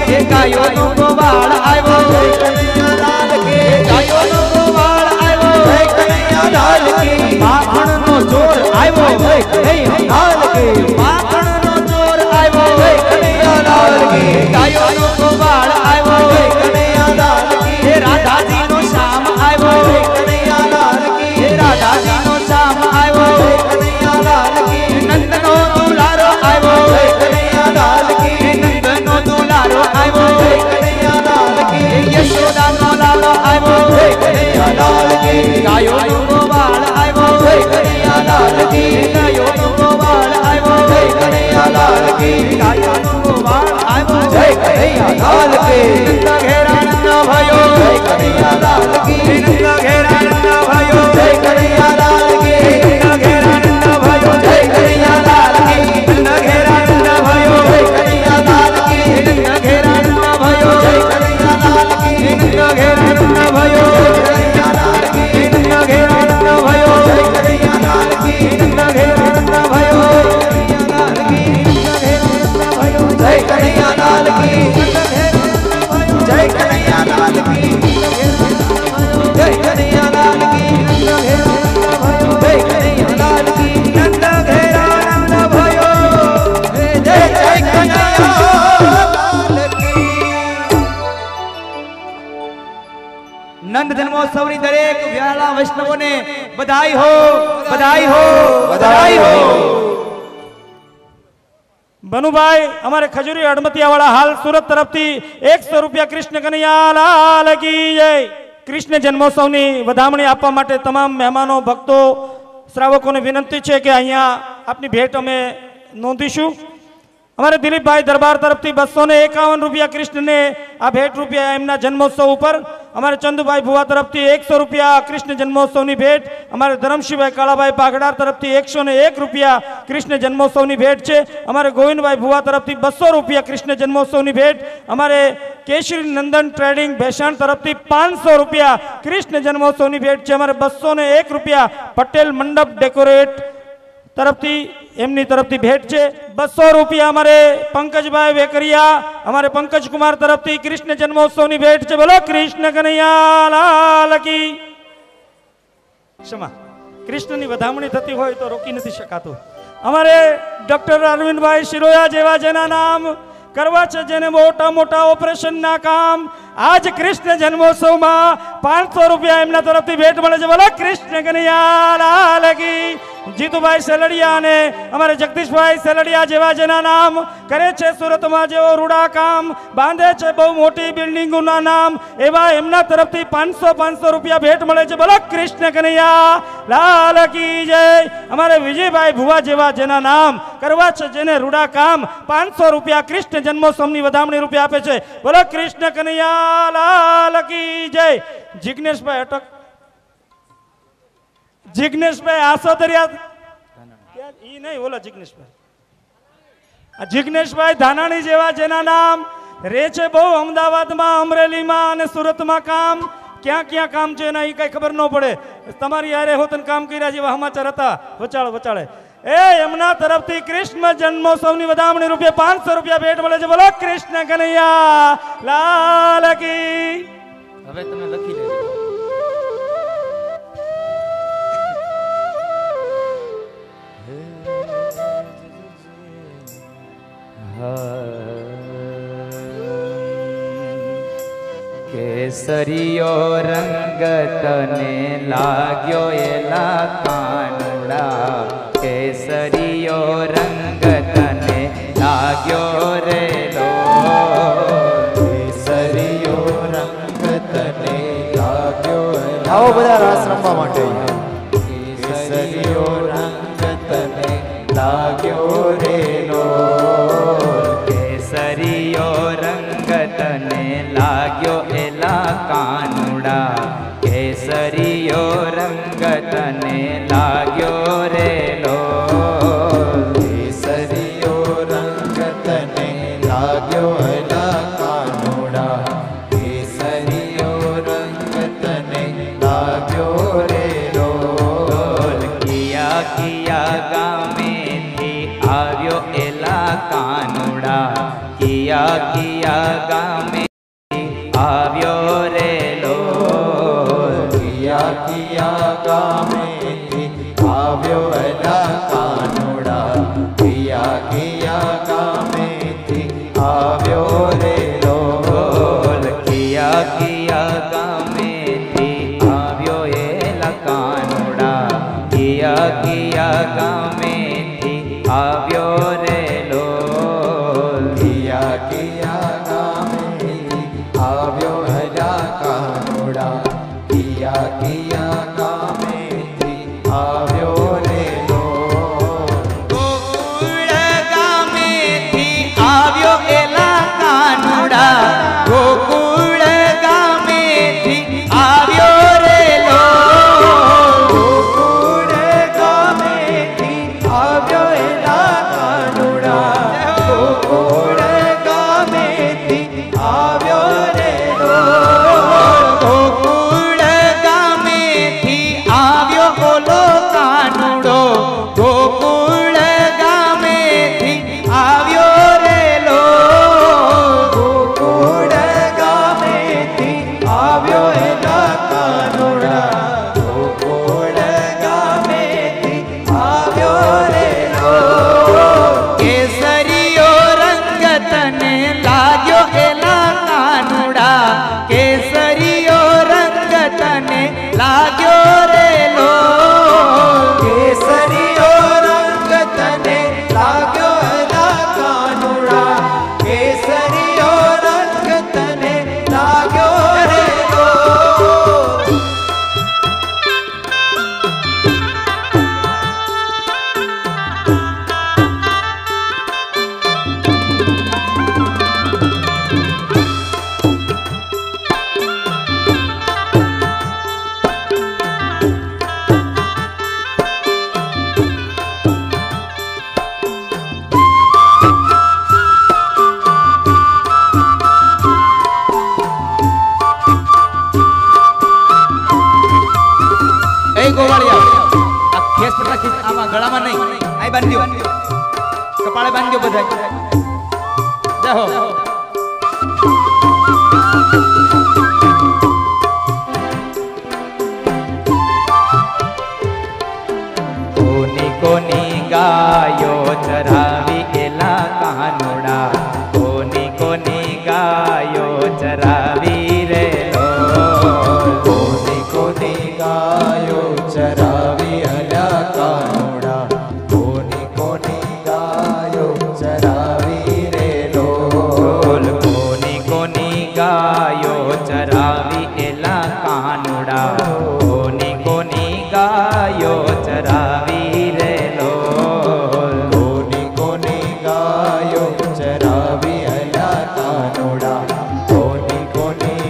એ ગાયોનો ગોવાળ આવ્યો જય કનૈયાલાલ કી ગાયોનો ગોવાળ આવ્યો જય કનૈયાલાલ કી માખણનો ચોર આવ્યો જય કનૈયાલાલ કી માખણનો ચોર આવ્યો જય કનૈયાલાલ કી ગાયોનો ગોવાળ આવ્યો જય કનૈયાલાલ કી હે રાધાજીનો શ્યામ આવ્યો જય કનૈયાલાલ કી હે રાધાજીનો શ્યામ આવ્યો જય કનૈયાલાલ કી નંદનો દુલારો આવ્યો જય કનૈયાલાલ કી નંદનો દુલારો આવ્યો જય કનૈયાલાલ કી યશોદાનો લાલો આવ્યો જય કનૈયાલાલ કી ગાયોનો ગોવાળ આવ્યો જય કનૈયાલાલ કી ગાયોનો ગોવાળ આવ્યો જય કનૈયાલાલ કી ગાયોનો ગોવાળ આવ્યો જય કનૈયાલાલ કી નંદ ઘેરાનંદ ભયો જય કનૈયાલાલ કી નંદ ઘેરાનંદ ભયો જય કનૈયાલાલ કી નંદ ઘેરાનંદ ભયો જય કનૈયાલાલ કી નંદ ઘેરાનંદ ભયો જય કનૈયાલાલ કી નંદ ઘેરાનંદ ભયો જય કનૈયાલાલ કી નંદ ઘેરાનંદ ભયો જય કનૈયાલાલ કી નંદ ઘેરાનંદ ભયો જય કનૈયાલાલ કી નંદ ઘેરાનંદ ભયો જય કનૈયાલાલ કી જય કનૈયાલાલ કી જય કનૈયાલાલ કી જય કનૈયાલાલ કી નંદ ઘેરાનંદ ભયો જય કનૈયાલાલ કી નંદ જન્મોત્સવની દરેક વ્યાલા વૈષ્ણવોને બધાઈ હો બધાઈ હો બધાઈ હો બનુભાઈ અમારે ખજૂરી અડમતિયા વાળા હાલ સુરત તરફથી 100 રૂપિયા કૃષ્ણ કનૈયાલાલ કી જય કૃષ્ણ જન્મોત્સવની વધામણી આપવા માટે તમામ મહેમાનો ભક્તો શ્રાવકોને વિનંતી છે કે અહીંયા આપની ભેટ અમે નોંધીશું અમારે દિલીપભાઈ દરબાર તરફથી 251 રૂપિયા કૃષ્ણને આ ભેટ રૂપિયા એમના જન્મોત્સવ ઉપર અમારે ચંદુભાઈ ભુવા તરફથી 100 રૂપિયા કૃષ્ણ જન્મોત્સવની ભેટ અમારે ધરમશીભાઈ કાળાભાઈ પાઘડાર તરફથી 101 રૂપિયા કૃષ્ણ જન્મોત્સવની ભેટ છે અમારે ગોવિંદભાઈ ભુવા તરફથી 200 રૂપિયા કૃષ્ણ જન્મોત્સવની ભેટ અમારે કેશરી નંદન ટ્રેડિંગ ભેસાણ તરફથી 500 રૂપિયા કૃષ્ણ જન્મોત્સવની ભેટ છે અમારે 201 રૂપિયા પટેલ મંડપ ડેકોરેટ તરફથી એમની તરફથી ભેટ છે 200 રૂપિયા અમારે પંકજભાઈ વેકરિયા અમારે પંકજ કુમાર તરફથી કૃષ્ણ જન્મોત્સવની ભેટ છે બોલો કૃષ્ણ કનૈયાલાલ કી ક્ષમા કૃષ્ણની વધામણી થતી હોય તો રોકી નથી શકાતું અમારે ડોક્ટર અરવિંદભાઈ શિરોયા જેવા જેના નામ કરવા છે જેને મોટા મોટા ઓપરેશનના કામ આજ કૃષ્ણ જન્મોત્સવમાં 500 રૂપિયા એમના તરફથી ભેટ મળે છે બોલો કૃષ્ણ કનૈયાલાલ કી જીતુભાઈ સેલડિયા અને અમારે જગદીશભાઈ સેલડિયા જેવા જેના નામ કરે છે સુરતમાં જેવો રૂડા કામ બાંધે છે બહુ મોટી બિલ્ડિંગોના નામ એવા એમના તરફથી 500 રૂપિયા ભેટ મળે છે બોલો કૃષ્ણ કનૈયાલાલ કી જય અમારે વિજયભાઈ ભુવા જેવા જેના નામ કરવા છે જેને રૂડા કામ 500 રૂપિયા કૃષ્ણ જન્મોત્સવની વધામણી રૂપિયા આપે છે બોલો કૃષ્ણ કનૈયાલાલ કી જય જિગ્નેશભાઈ અટક જિગ્નેશભાઈ આસોદરિયા ઈ નહીં બોલો જિગ્નેશભાઈ ધાનાણી જેવા જેના નામ રે છે બહુ અમદાવાદમાં અમરેલીમાં અને સુરતમાં કામ ક્યાં ક્યાં કામ છે એના એ કઈ ખબર ન પડે તમારી યારે હોતન કામ કર્યા જેવા સમાચાર હતા વચાળે એ એમના તરફથી કૃષ્ણ જન્મોત્સવની વધામણી રૂપિયા 500 રૂપિયા ભેટ મળે છે બોલો કૃષ્ણ કનૈયાલાલ કી હવે તમે લખી લેજો કેસરીયો રંગ તને લાગ્યો એલા કાનુડા કેસરીયો રંગ તને લાગ્યો રે લો કેસરીયો રંગ તને લાગ્યો આવો બધા રાસ રમવા માટે કેસરીયો રંગ તને લાગ્યો રે લો કેસરીયો રંગ તને લાગ્યો એલા કાનુડા કેસરીયો રંગ તને લાગ્યો રે લો કેસરીયો રંગ તને લાગ્યો એલા કાનુડા કેસરીયો રંગ તને લાગ્યો રે લો કિયા કિયા ગામેથી આવ્યો એલા કાનુડા કિયા કિયા ગામેથી આવ્યો એલા કાનુડા કિયા કિયા ગામેથી આવ્યો રે લોલ કિયા કિયા ગામેથી આવ્યો એલા કાનુડા કિયા કિયા ગામેથી આવ્યો રે લોલ કિયા કિયા ગામેથી આવ્યો એલા કાનુડા કિયા કિયા ગામેથી આવ્યો રે લોલ ગોકુળ ગામેથી આવ્યો એલા કાનુડા ગોકુળ ગામેથી આવ્યો રે લોલ ગોકુળ ગામેથી આવ્યો એલા કાનુડા ગોકુળ ગામેથી આવ્યો રે લોલ ગોકુળ ગામેથી આવ્યો ઓલો કાનુડો ગોકુળ ગામેથી આવ્યો રે લોલ ગોકુળ ગામેથી આવ્યો એલા કાનુડા ગોકુળ ગામેથી આવ્યો રે લોલ કેસરીયો રંગ તને લાગ્યો એલા કાનુડા કેસરીયો રંગ તને લાગ્યો રે લોલ કેસરીયો રંગ તને લાગ્યો એલા કાનુડા કેસરીયો રંગ તને લાગ્યો રે લોલ એ ગોવાળિયા આ ખેસ પટલા ખીચ આમાં ગળામાં નહીં આઈ બાંધ્યો કપાળે બાંધ્યો બધાય જય હો કોની કોની ગાયો ચરાવી એલા કાનુડા કોની કોની ગાયો ચરાવી રે લોલ કોની કોની ગાયો ચરાવી અલા કાનુડા કોની કોની ગાયો ચરાવી રે લોલ કોની કોની ગાયો ચરાવી એલા કાનુડા કોની કોની ગાયો ચરાવી રે લોલ કોની કોની ગાયો ચરાવી અલા કાનુડા કોની કોની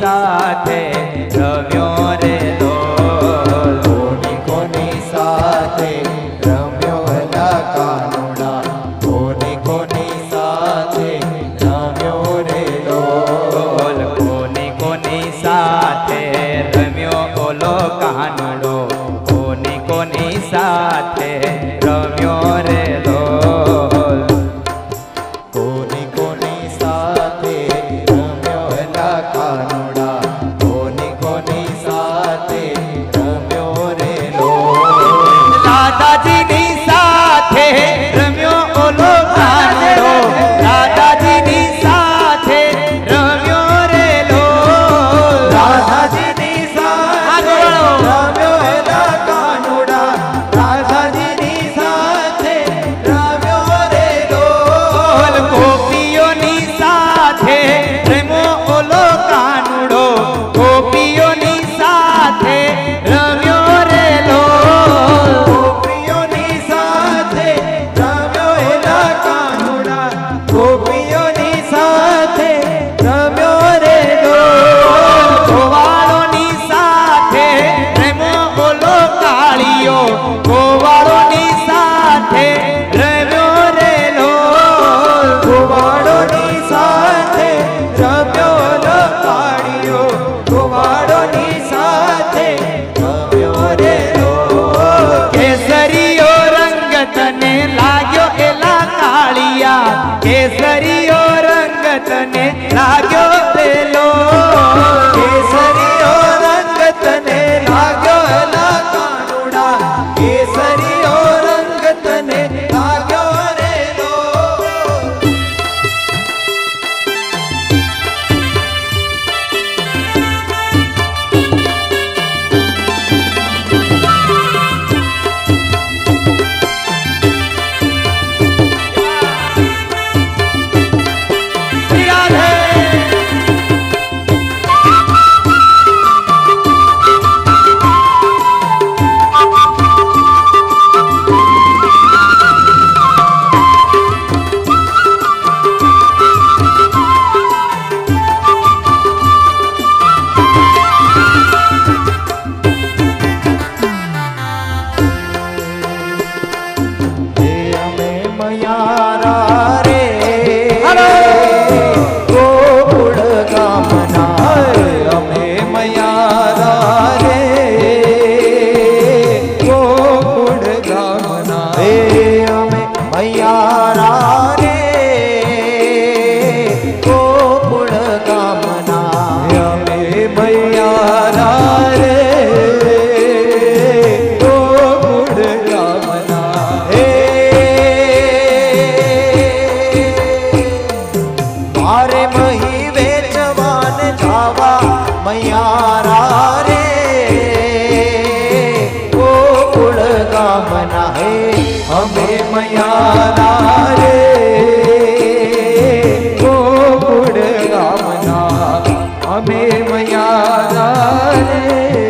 સાથે રમ્યો રે લોલ કોની સાથે રમ્યો એલા કાનુડા કોની સાથે રમ્યો રે લોલ કોની સાથે રમ્યો ઓલો કાનડો કોની સાથે રમ્યો રે લોલ કોની સાથે રમ્યો એલા કાનુડા કોની સાથે રમ્યો રે લોલ દાદાજીની સાથે રમ્યો ઓલો કાનડો દાદાજીની સાથે રમ્યો રે લોલ રાધાજીની સાથે રમ્યો એલા કાનુડા રાધાજીની સાથે રમ્યો રે લોલ ગોપીઓની સાથે રમ્યો ઓલો કાનુડો ગોપીઓની સાથે રમ્યો રે લોલ ગોપીઓની સાથે રમ્યો એલા કાનુડા ગોપીઓની સાથે રમ્યો રે લોલ ગોવાળોની સાથે રમ્યો ઓલો કાળિયો ગોવાળોની સાથે રમ્યો રે લોલ ગોવાળોની સાથે રમ્યો એલા કાળિયો ગોવાળોની સાથે રમ્યો રે લોલ કેસરીયો રંગ તને લાગ્યો એલા કાળિયા કેસરીયો રંગ તને લાગ્યો પેલો કેસરીયો રંગ તને લાગ્યો એલા કાનુડા કેસરીયો રંગ તને લાગ્યો રે લોલ અમે મયારા રે ગોકુળ ગામના અમે મયારા રે ગોકુળ ગામના અમે મયારા રે ગોકુળ ગામના અમે મયારા રે ગોકુળ ગામના મારે મહી વેચવાન જાવા મયારા રે ગોકુળ ગામના હે અમે મયારા રે ગોકુળ ગામના અમે મયારા રે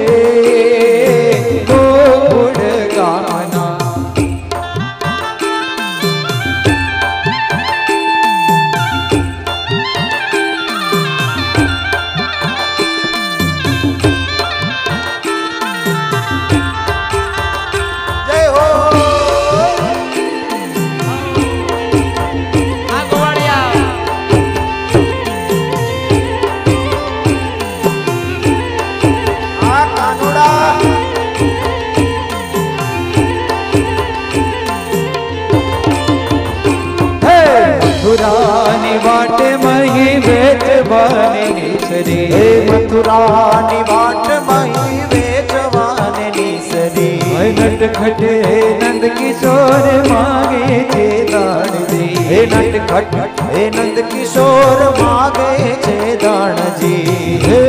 ગોકુળ ગામના જય હો આ કાનુડા મથુરાની વાટ મહી વેચવાની નીસરી હે મથુરાની વાટ મહી વેચવાની નીસરી નટખટ હે નંદ કિશોર માગે છે દાણજી હે નટખટ હે નંદ કિશોર માગે છે દાણજી હે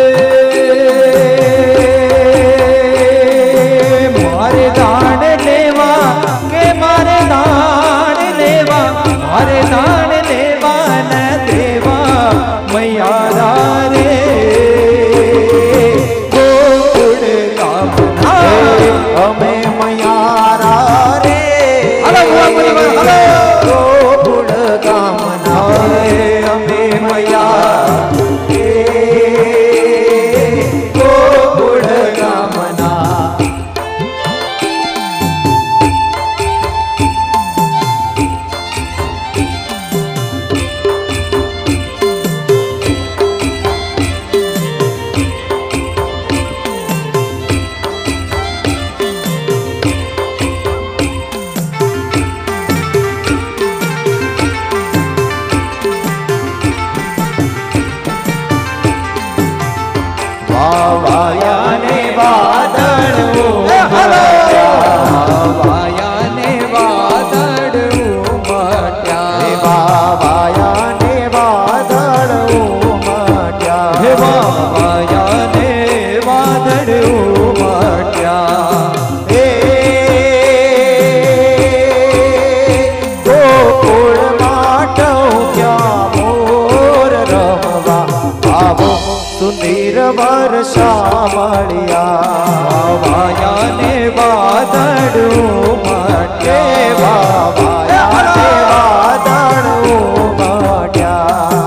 મારે દાણ લેવા કે મારે દાણ લેવા મારે દાણ લેવા ન દેવા મૈયારા રે ગોકુળ ગામના અમે મૈયારા રે ગોકુળ ગામના અમે મૈયા વાયાને વાદળ વાયાને વાદળ ઉમટ્યા, વાયાને વાદળ ઉમટ્યા, વાયાને વાદળ ઉમટ્યા. ગોકુળ માટું ક્યાં મોર રમવા આવો સુંદર વર્ષા મળ્યા. વાયાને વાદળ ઉમટ્યા, વાયાને વાદળ ઉમટ્યા.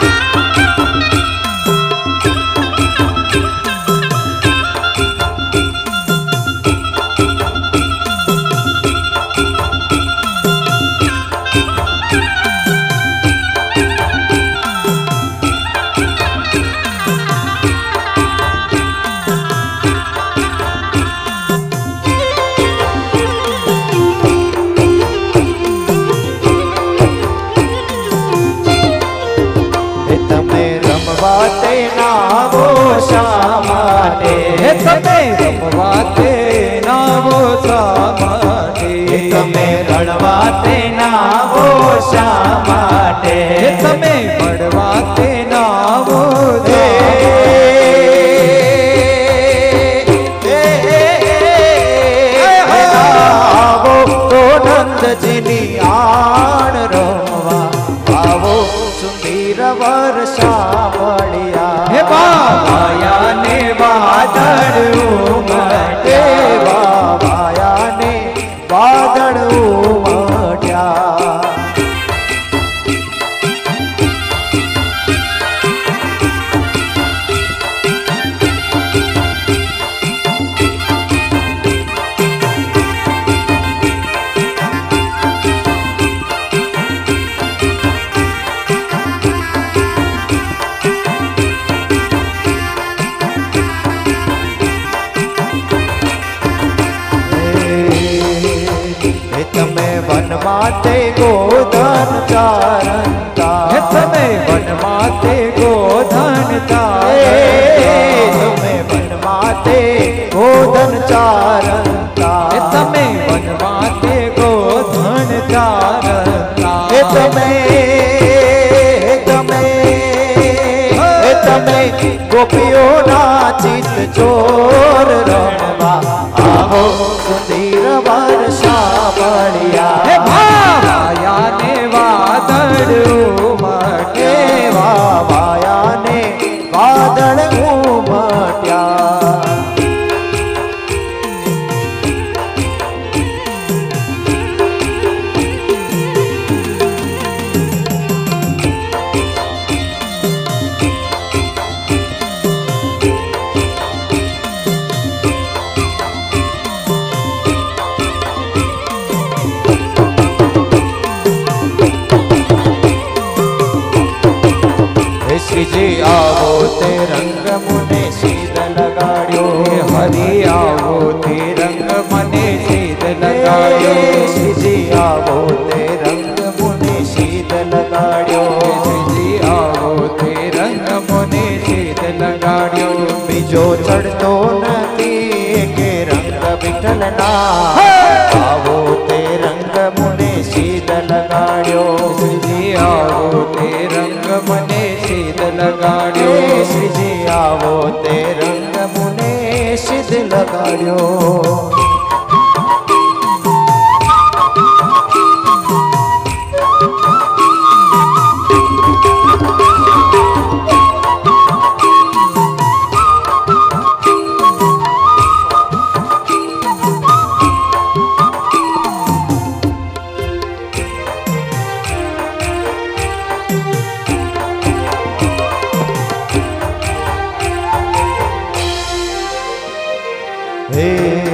તમે રમવા તે નાવો શા માટે? તમે રમવા તે નાવો શા માટે? તમે રણવા તે નાવો શા માટે? તમે મળવા તે નાવો આવો તો નંદજીની આણ રમવા આવો સુંદર વર્ષા મળ્યા. હે વાયાને વાદળ ઉમટ્યા, વાયાને વાદળ ઉમટ્યા. તમે વનમાં તે ગોધન ચારંતા, તમે વનમાં તે ગોધન તમે વનમાં તે ગોધન ચારંતા, તમે વનમાં તે ગોધન ચારતા, તમે ગોપીઓના ચિત ચોર રમવા આવો સુંદર વર્ષા મળ્યા. વાયાને વાદળ ઉમટ્યા, વાયાને વાદળ ઉમટ્યા. શ્રીજી આવો તે રંગ મુને સીધ લગાડ્યો. હરિ આવો તે રંગ મને સીધ લગાડ્યો. શ્રીજી આવો તે રંગ મુને સીધ લગાડ્યો. શ્રીજી આવો તે રંગ મને સીધ લગાડ્યો. બીજો ચડતો નથી કે રંગ વિઠ્ઠલના આવો તે રંગ મુને સીધ લગાડ્યો. શ્રીજી આવો તે રંગ મને સીધ લગાડ્યો. શ્રીજી આવો તે રંગ મુને સીધ લગાડ્યો. હે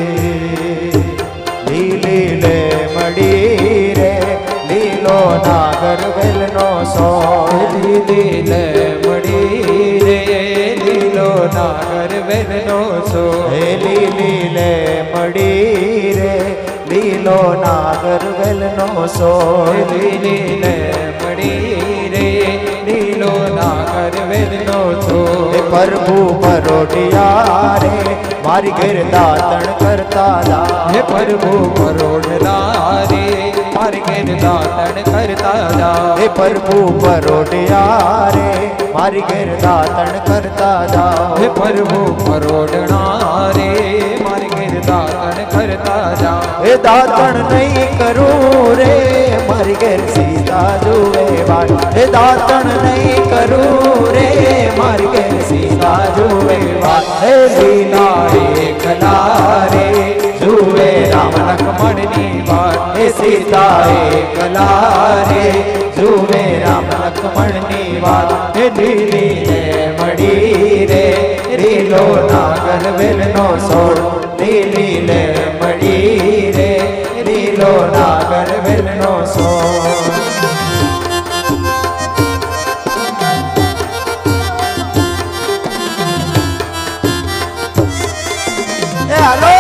લીલી લે મળી રે લીલો નાગર વેલનો સો. લીલી લે મળી રે લીલો નાગર વેલનો સો. હે લીલી લે મળી રે લીલો નાગર વેલનો સો. લીલી લે મળી રે લીલો નાગર વેદનો છો હે પ્રભુ પરોઢિયા રે મારી ઘેર દાતણ કરતા જા હે પ્રભુ પરોઢલા રે મારી ઘેર દાતણ કરતા જા હે પ્રભુ પરોઢિયા રે મારી ઘેર દાતણ કરતા જા હે પ્રભુ પરોઢણા રે મારી ઘેર દાતણ કરતા જા હે દાતણ નહીં કરું રે મારી ઘેર સીતા જુએ વાત હે દાતણ નહીં કરું રે મારી ઘેર સીતા જુએ વાત હે સીતા એકલા રે જુએ રામ લક્ષ્મણની વાત હે સીતા એકલા રે જુએ રામ લક્ષ્મણની વાત હે લીલી ને મળી રે લીલો નાગર વેલનો સોડ લીલી લે મળી રે લીલો નાગર વેલનો સોડ હાલો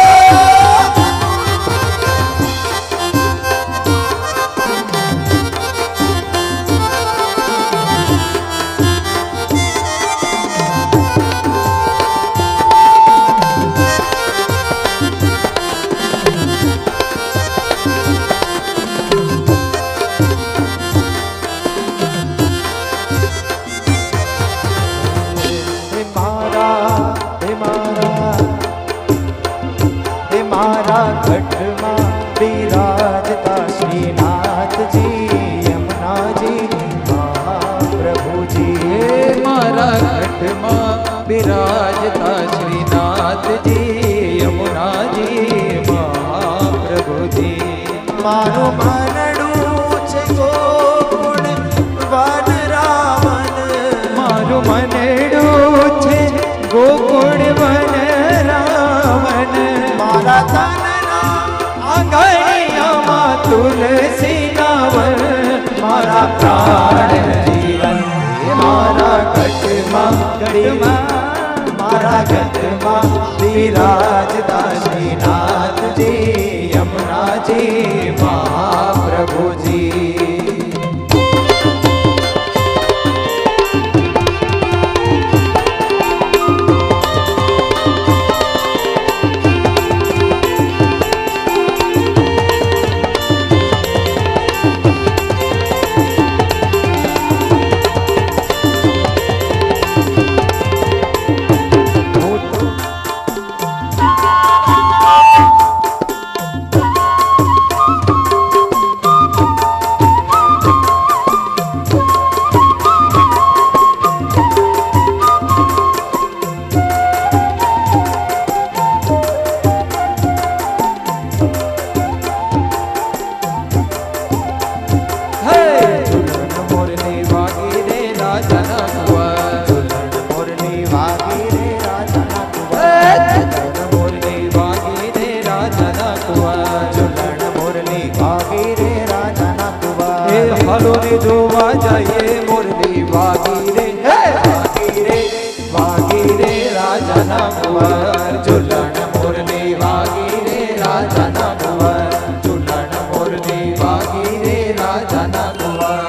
घटमा विराजता श्रीनाथजी यमुनाजी महाप्रभुजी मारा घटमा विराजता श्रीनाथजी यमुनाजी महाप्रभुजी मारो मानडू छे गोकुळ वन रावण मारो मनडू छे गोकुळ वन रावण मारा तन आंगणिया तुलसी नावन मारा प्राण जीवन मारा घटमा मारा घटमा विराजता श्रीनाथजी यमुनाजी महाप्रभुजी जोवा जाइए मुरली वागी रे राजा ना कुंवर झुलन मुरली वागी रे राजा ना कुंवर झुलन मुरली वागी रे राजा ना कुंवर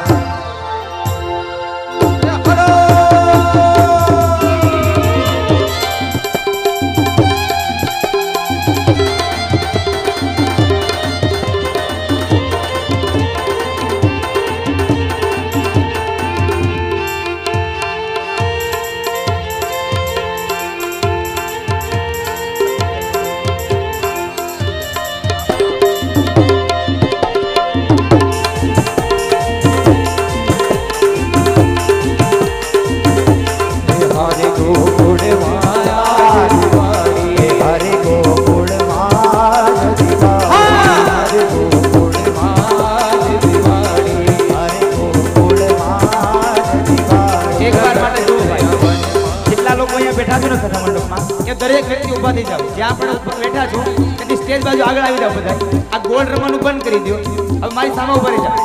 દરેક વ્યક્તિ ઊભા થઈ જાવ જ્યાં પણ બેઠા છો એની સ્ટેજ બાજુ આગળ આવી જાવ બધા આ ગોળ રમવાનું બંધ કરી દો હવે મારી સામે ઊભા રહી જાવ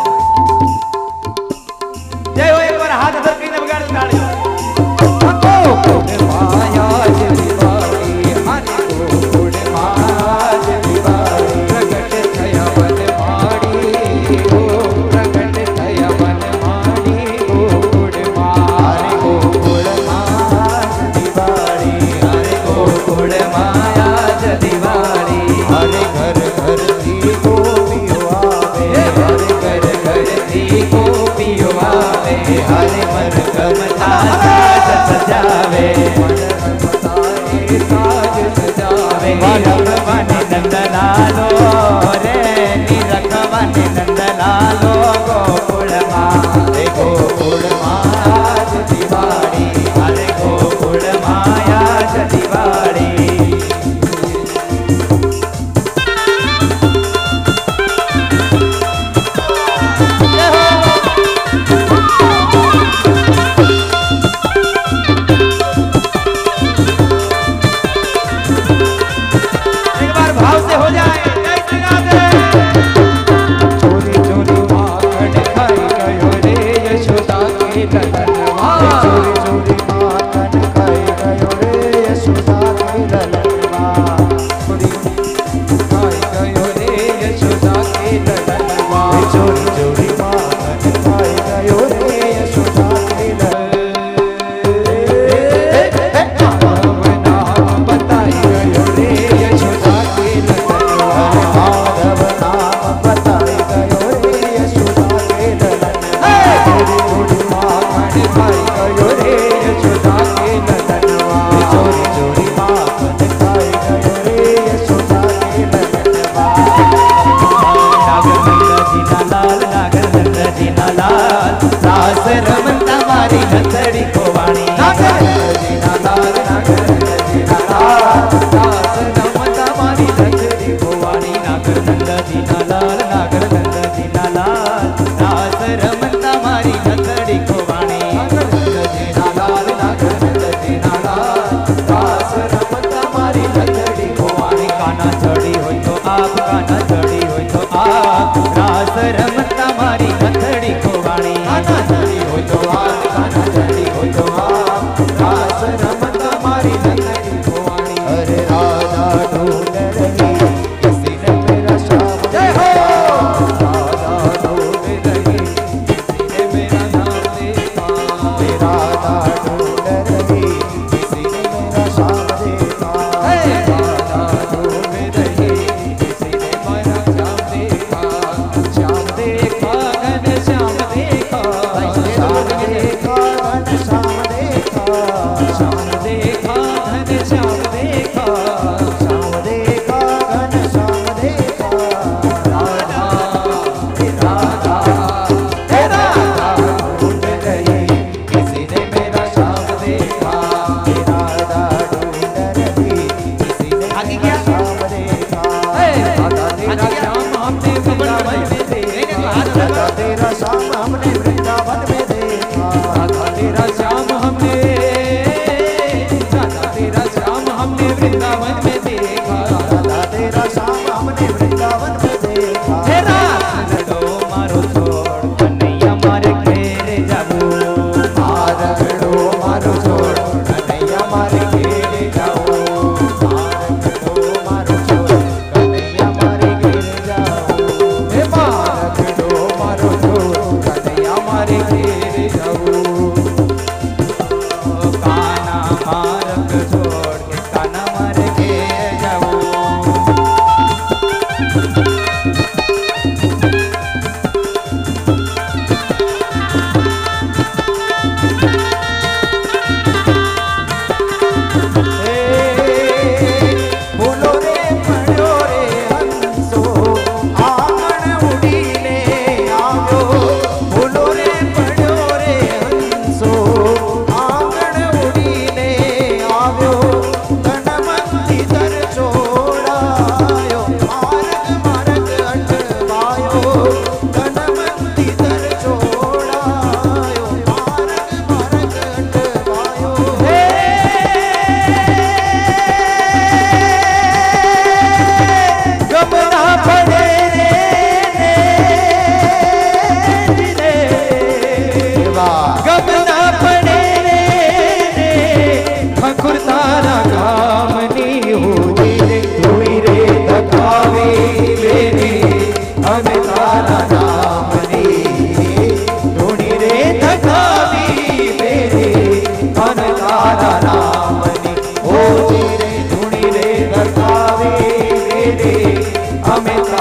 જય હો એકવાર હાથ અધર કરીને વગાડો તાળી माया दिवाली हरे गोकुल माया दिवाली प्रगट थया वन माड़ी गो प्रगट थया वन माड़ी गोकुल मारे गोकुल हरे मन गमता साज सजावे साज सजावे रखवाने नंदलालो रे नी रखवाने नंदलालो गोकुल माया गोकुल माया दिवाड़ी हरे गोकुल माया दिवाड़ी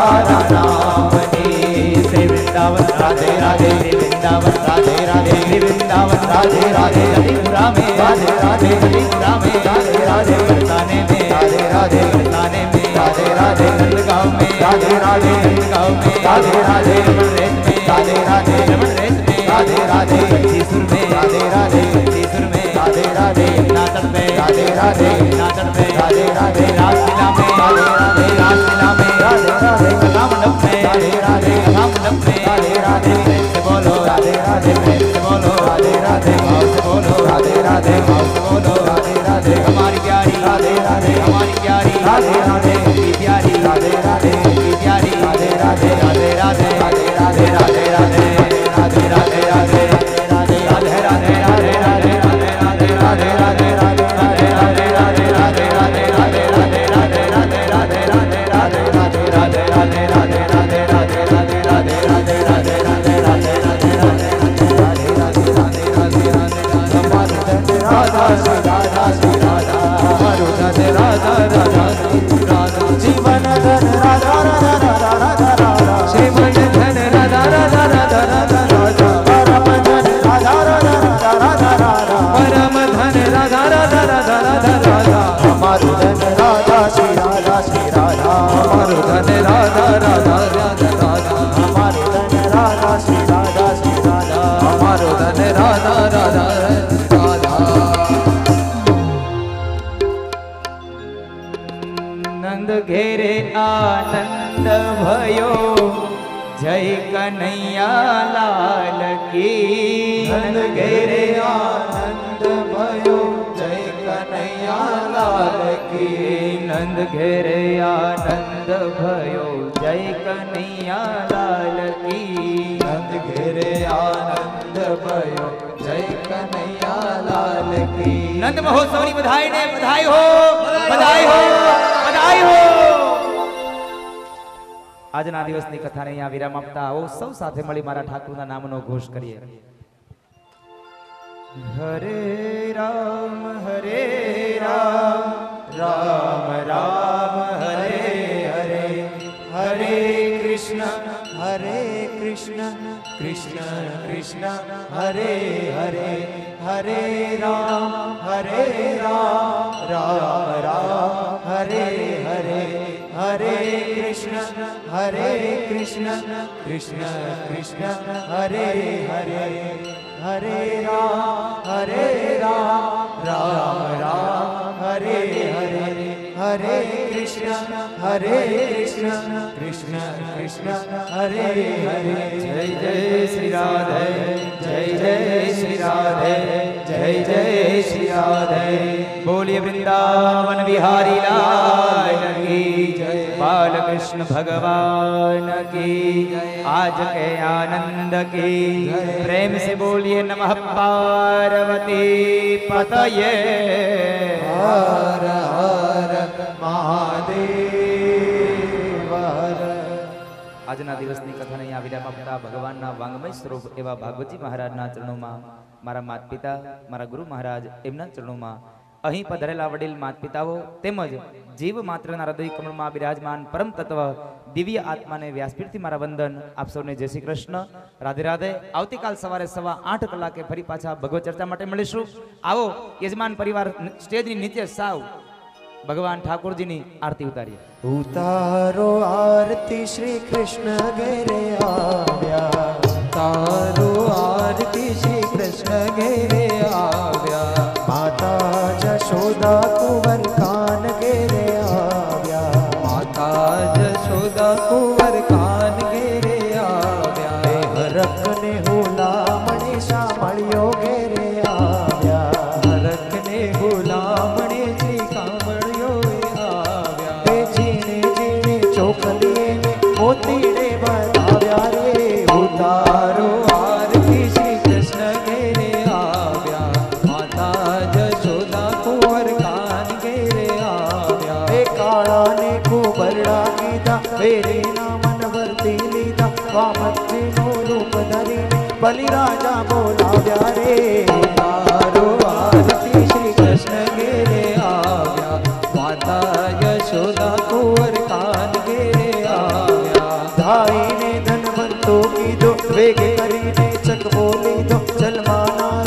राधे राधे वृंदावन राधे राधे वृंदावन वृंदावन राधे राधे मथुरा में राधे राधे मथुरा में राधे राधे बरसाने में राधे राधे बरसाने में राधे राधे नंदगांव में राधे राधे नंदगांव में राधे राधे रमण रेत में राधे राधे रमण रेत में राधे राधे सुर में राधे राधे सुर में राधे राधे नाचन में राधे राधे नाचन में राधे राधे रासलीला में राधे राधे रासलीला में राधे राधे कथा मंडप में राधे राधे कथा मंडप में राधे राधे प्रेम से बोलो राधे राधे प्रेम से बोलो राधे राधे भाव से बोलो राधे राधे भाव से बोलो राधे राधे हमारी प्यारी राधे राधे हमारी प्यारी राधे राधे की प्यारी राधे राधे की प्यारी राधे राधे राधे राधे राधे राधे राधे राधे राधे राधे राधे राधे राधे राधे राधे राधे राधे जीवन धन राधा राधा राधा राधा राधा श्रीमन धन राधा राधा राधा राधा राधा परम धन राधा राधा राधा राधा राधा परम धन राधा राधा राधा राधा राधा हमारो धन राधा श्री राधा श्री राधा हमारो धन राधा राधा राधा राधा हमारो धन राधा श्री राधा श्री राधा हमारो धन राधा राधा राधा नंद घेरे आनंद भयो जय कन्हैया लाल की नंद घेरे आनंद भयो जय कन्हैया लाल की नंद घेरे आनंद भयो जय कन्हैया लाल की नंद घेरे आनंद भयो जय कन्हैया लाल की नंद महोत्सव की बधाई ने बधाई हो बधाई हो बधाई हो આજના દિવસની કથાને અહીંયા વિરામ આપતા આવો સૌ સાથે મળી મારા ઠાકુરના નામનો ઘોષ કરીએ હરે રામ રામ રામ હરે હરે हरे कृष्ण कृष्ण कृष्ण हरे हरे हरे राम राम राम हरे हरे हरे कृष्ण कृष्ण कृष्ण हरे हरे हरे राम राम राम हरे हरे हरे कृष्ण कृष्ण कृष्ण हरे हरे जय जय श्री राधे जय जय श्री राधे जय जय श्री राधे बोलिए वृंदावन बिहारी लाल की जय बालकृष्ण भगवान की आज के आनंद की प्रेम से बोलिए नमः पार्वती पतये हर हर महादेव हर આજના દિવસની કથાને અહીંયા વિરામ આપતા ભગવાનના વાંગમય સ્વરૂપ એવા ભાગવતજી મહારાજના ચરણોમાં મારા માતા પિતા મારા ગુરુ મહારાજ એમના ચરણોમાં અહીં પધારેલા વડીલ માતા પિતાઓ તેમજ જીવ માત્રના હૃદય કમળમાં બિરાજમાન પરમ તત્વ દિવ્ય આત્માને વ્યાસપીઠથી મારા વંદન આપ સૌને જય શ્રી કૃષ્ણ રાધે રાધે આવતીકાલ સવારે 8:15 કલાકે ફરી પાછા ભગવત ચર્ચા માટે મળીશું આવો યજમાન પરિવાર સ્ટેજની નીચે સાવ भगवान ठाकुर जी ने आरती उतारी उतारो आरती श्री कृष्ण घेरे आव्या तारो आरती श्री कृष्ण घेरे आव्या माता जशोदा कुंवर कान घेरे आव्या माता जशोदा कुंवर कान घेरे आव्या हरक ने हुला मणिषा मळियो घेरे आव्या हरक ने हुला मणि श्री चोखलिए ने मोतीड़े बताव्या रे उतारो आरती श्री कृष्ण घेरे आव्या माता जशोदा कुंवर कान घेरे आव्या काळा ने कुबरडा कीधा वेरे ना मन वर्ती लीधा वामजी नो रूप धरीने बलिराजा बोलाव्या रे उतारो आरती श्री कृष्ण घेरे आव्या माता यशोदा कुंवर कान घेरे आव्या धाई ने धनवंतो कीधो वेग करीने चक बोली दो चल माना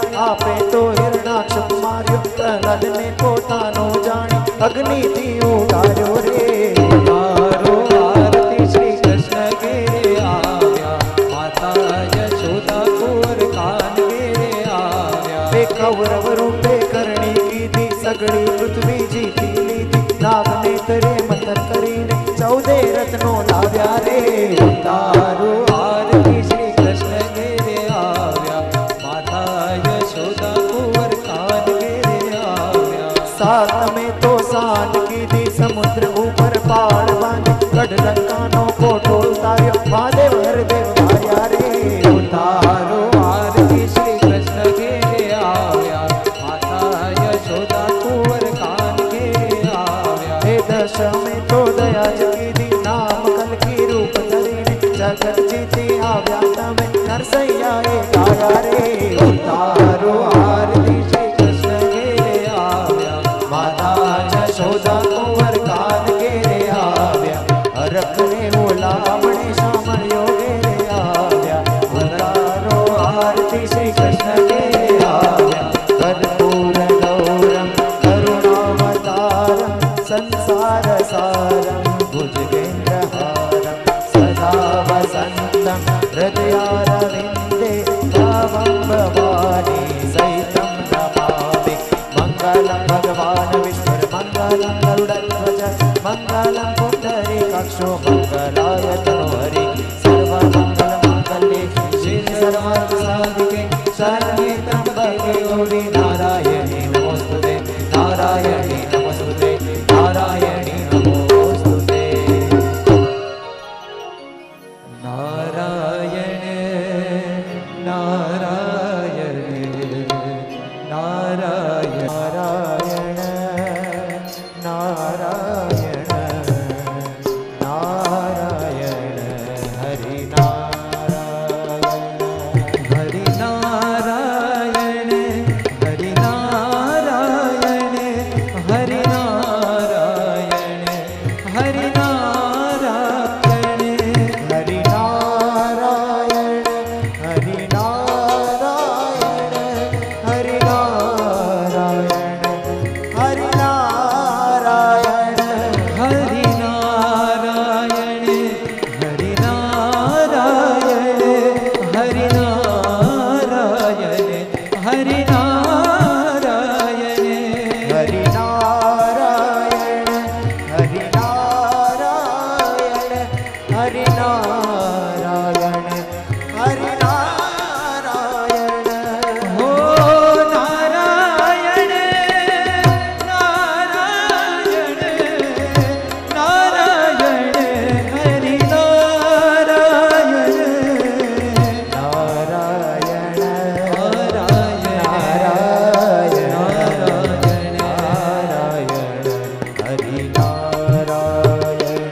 आपे तो हिरणाक्ष मार्यो प्रहलाद ने पोतानो जानी अग्नि थी उगार्यो रे तारो आरती श्री कृष्ण के आव्या माता यशोदा कुंवर कान के आव्या वे कौरव रूपे करणी की थी सगड़ी पृथ्वी जीती ली थी नाग ने तेरे मंथन करीने 14 रत्नों लाव्या रे तारो आरती श्री कृष्ण के आव्या माता यशोदा कुंवर कान के आव्या सात में तो सान की थी समुद्र ऊपर पहाड़ बांधे गढ़ लंकानो कोठो उतार्यो महादेव हरदेव भाया रे तारो आरती श्री कृष्ण के आव्या माता यशोदा कुंवर कान के आव्या हे दश में तो दया की थी नाम कल की रूप धरीने जगत जीती आव्या में नरसैया एक आया रे तारो आरती श्री कृष्ण के आव्या माता यशोदा कुंवर कान के आव्या रखने बोला बड़े श्यामल योगे रे आव्या तारो आरती श्री कृष्ण के आव्या कर्पूर गौरम करुणावतारम संसार सारम भुजगेन्द्रहारम सदा वसंतम हृदयारविंदे भावं भवानी सहितं नमामि मंगलम भगवान विष्णु मंगलम गरुडध्वज मंगलम पुंडरीकाक्षो मंगलाय तनोहरि सर्वमंगलमांगल्ये शिवे सर्वार्थसाधिके शरण्ये त्र्यंबके गौरी नारायणी नमोस्तुते नारायणी नमोस्तुते नारायणी नमोस्तुते नारायण नारायण नारायण नारायण नारायण नारायण हरि नारायण हरि नारायण हरि नारायण हरि नारायण हरि नारायण हरि नारायण हरि नारायण हरि नारायण हरि नारायण हरि नारायण हरि नारायण हरि नारायण हरि नारायण हरि नारायण हरि नारायण हरि नारायण हरि नारायण हो नारायण नारायण नारायण हरि नारायण नारायण नारायण नारायण हरि नारायण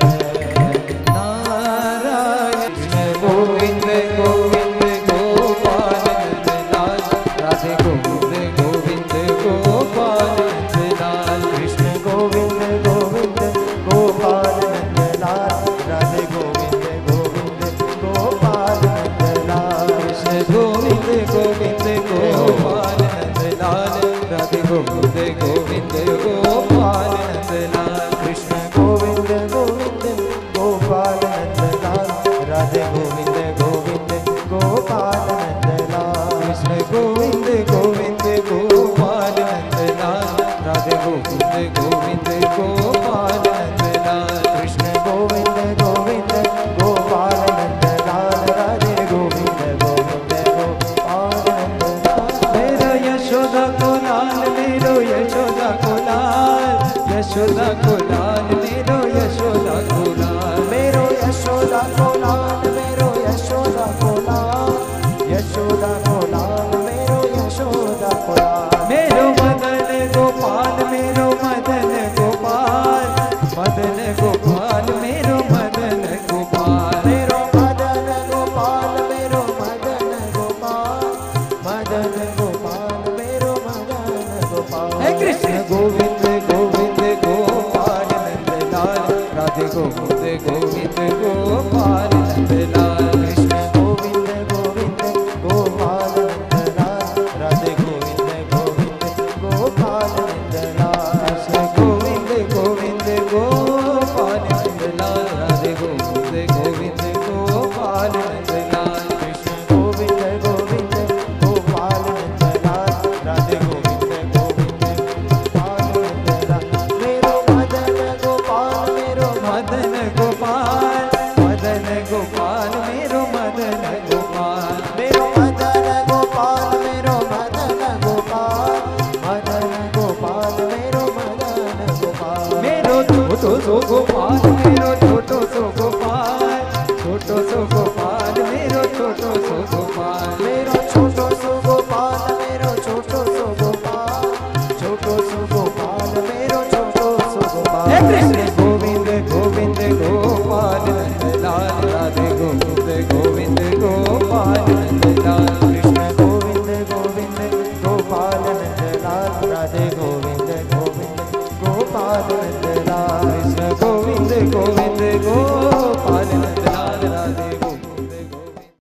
नारायण गोविंद गोविंद गोपाल नंदलाल राधे गोविंद गोविंद गोपाल नंदलाल कृष्ण गोविंद गोविंद गोपाल नंदलाल राधे गोविंद गोविंद गोपाल नंदलाल कृष्ण गोविंद गोविंद गोपाल नंदलाल राधे गोविंद गोविंद गोपाल नंदलाल कृष्ण गोविंद गोविंद गोपाल नंदलाल राधे गोविंद गोविंद गोपाल नंदलाल कृष्ण गोविंद गोविंद गोपाल नंदलाल राधे गोविंद गोविंद गोपाल नंदलाल कृष्ण गोविंद गोविंद गोपाल नंदलाल राधे गोविंद गोविंद गोपाल नंदलाल मेरो यशोदा को लाल मेरो यशोदा को लाल यशोदा को लाल मेरो यशोदा को लाल मेरो यशोदा को लाल मेरो यशोदा को लाल यशोदा को लाल मेरो यशोदा को लाल मेरो मदन गोपाल मेरो मदन गोपाल मदन गोपाल मेरो मदन गोपाल मेरो मदन गोपाल मेरो मदन गोपाल मदन गोपाल मेरो मदन गोपाल हे कृष्ण गोविंद गोविंद गोपाल नंदलाल राधे गोविंद गोविंद गोपाल नंदलाल कृष्ण गोविंद गोविंद गोपाल नंदलाल राधे गोविंद सो गोपाल मेरो छोटो सो गोपाल, छोटो सो गोपाल मेरो छोटो सो गोपाल, मेरो छोटो सो गोपाल मेरो छोटो सो गोपाल, छोटो सो गोपाल मेरो छोटो सो गोपाल। हे कृष्ण गोविंद गोविंद गोपाल नंदलाल, राधे गोविंद गोविंद गोपाल नंदलाल, कृष्ण गोविंद गोविंद गोपाल नंदलाल, राधे गोविंद गोविंद गोपाल नंदलाल, कृष्ण गोविंद गोविंद गोपाल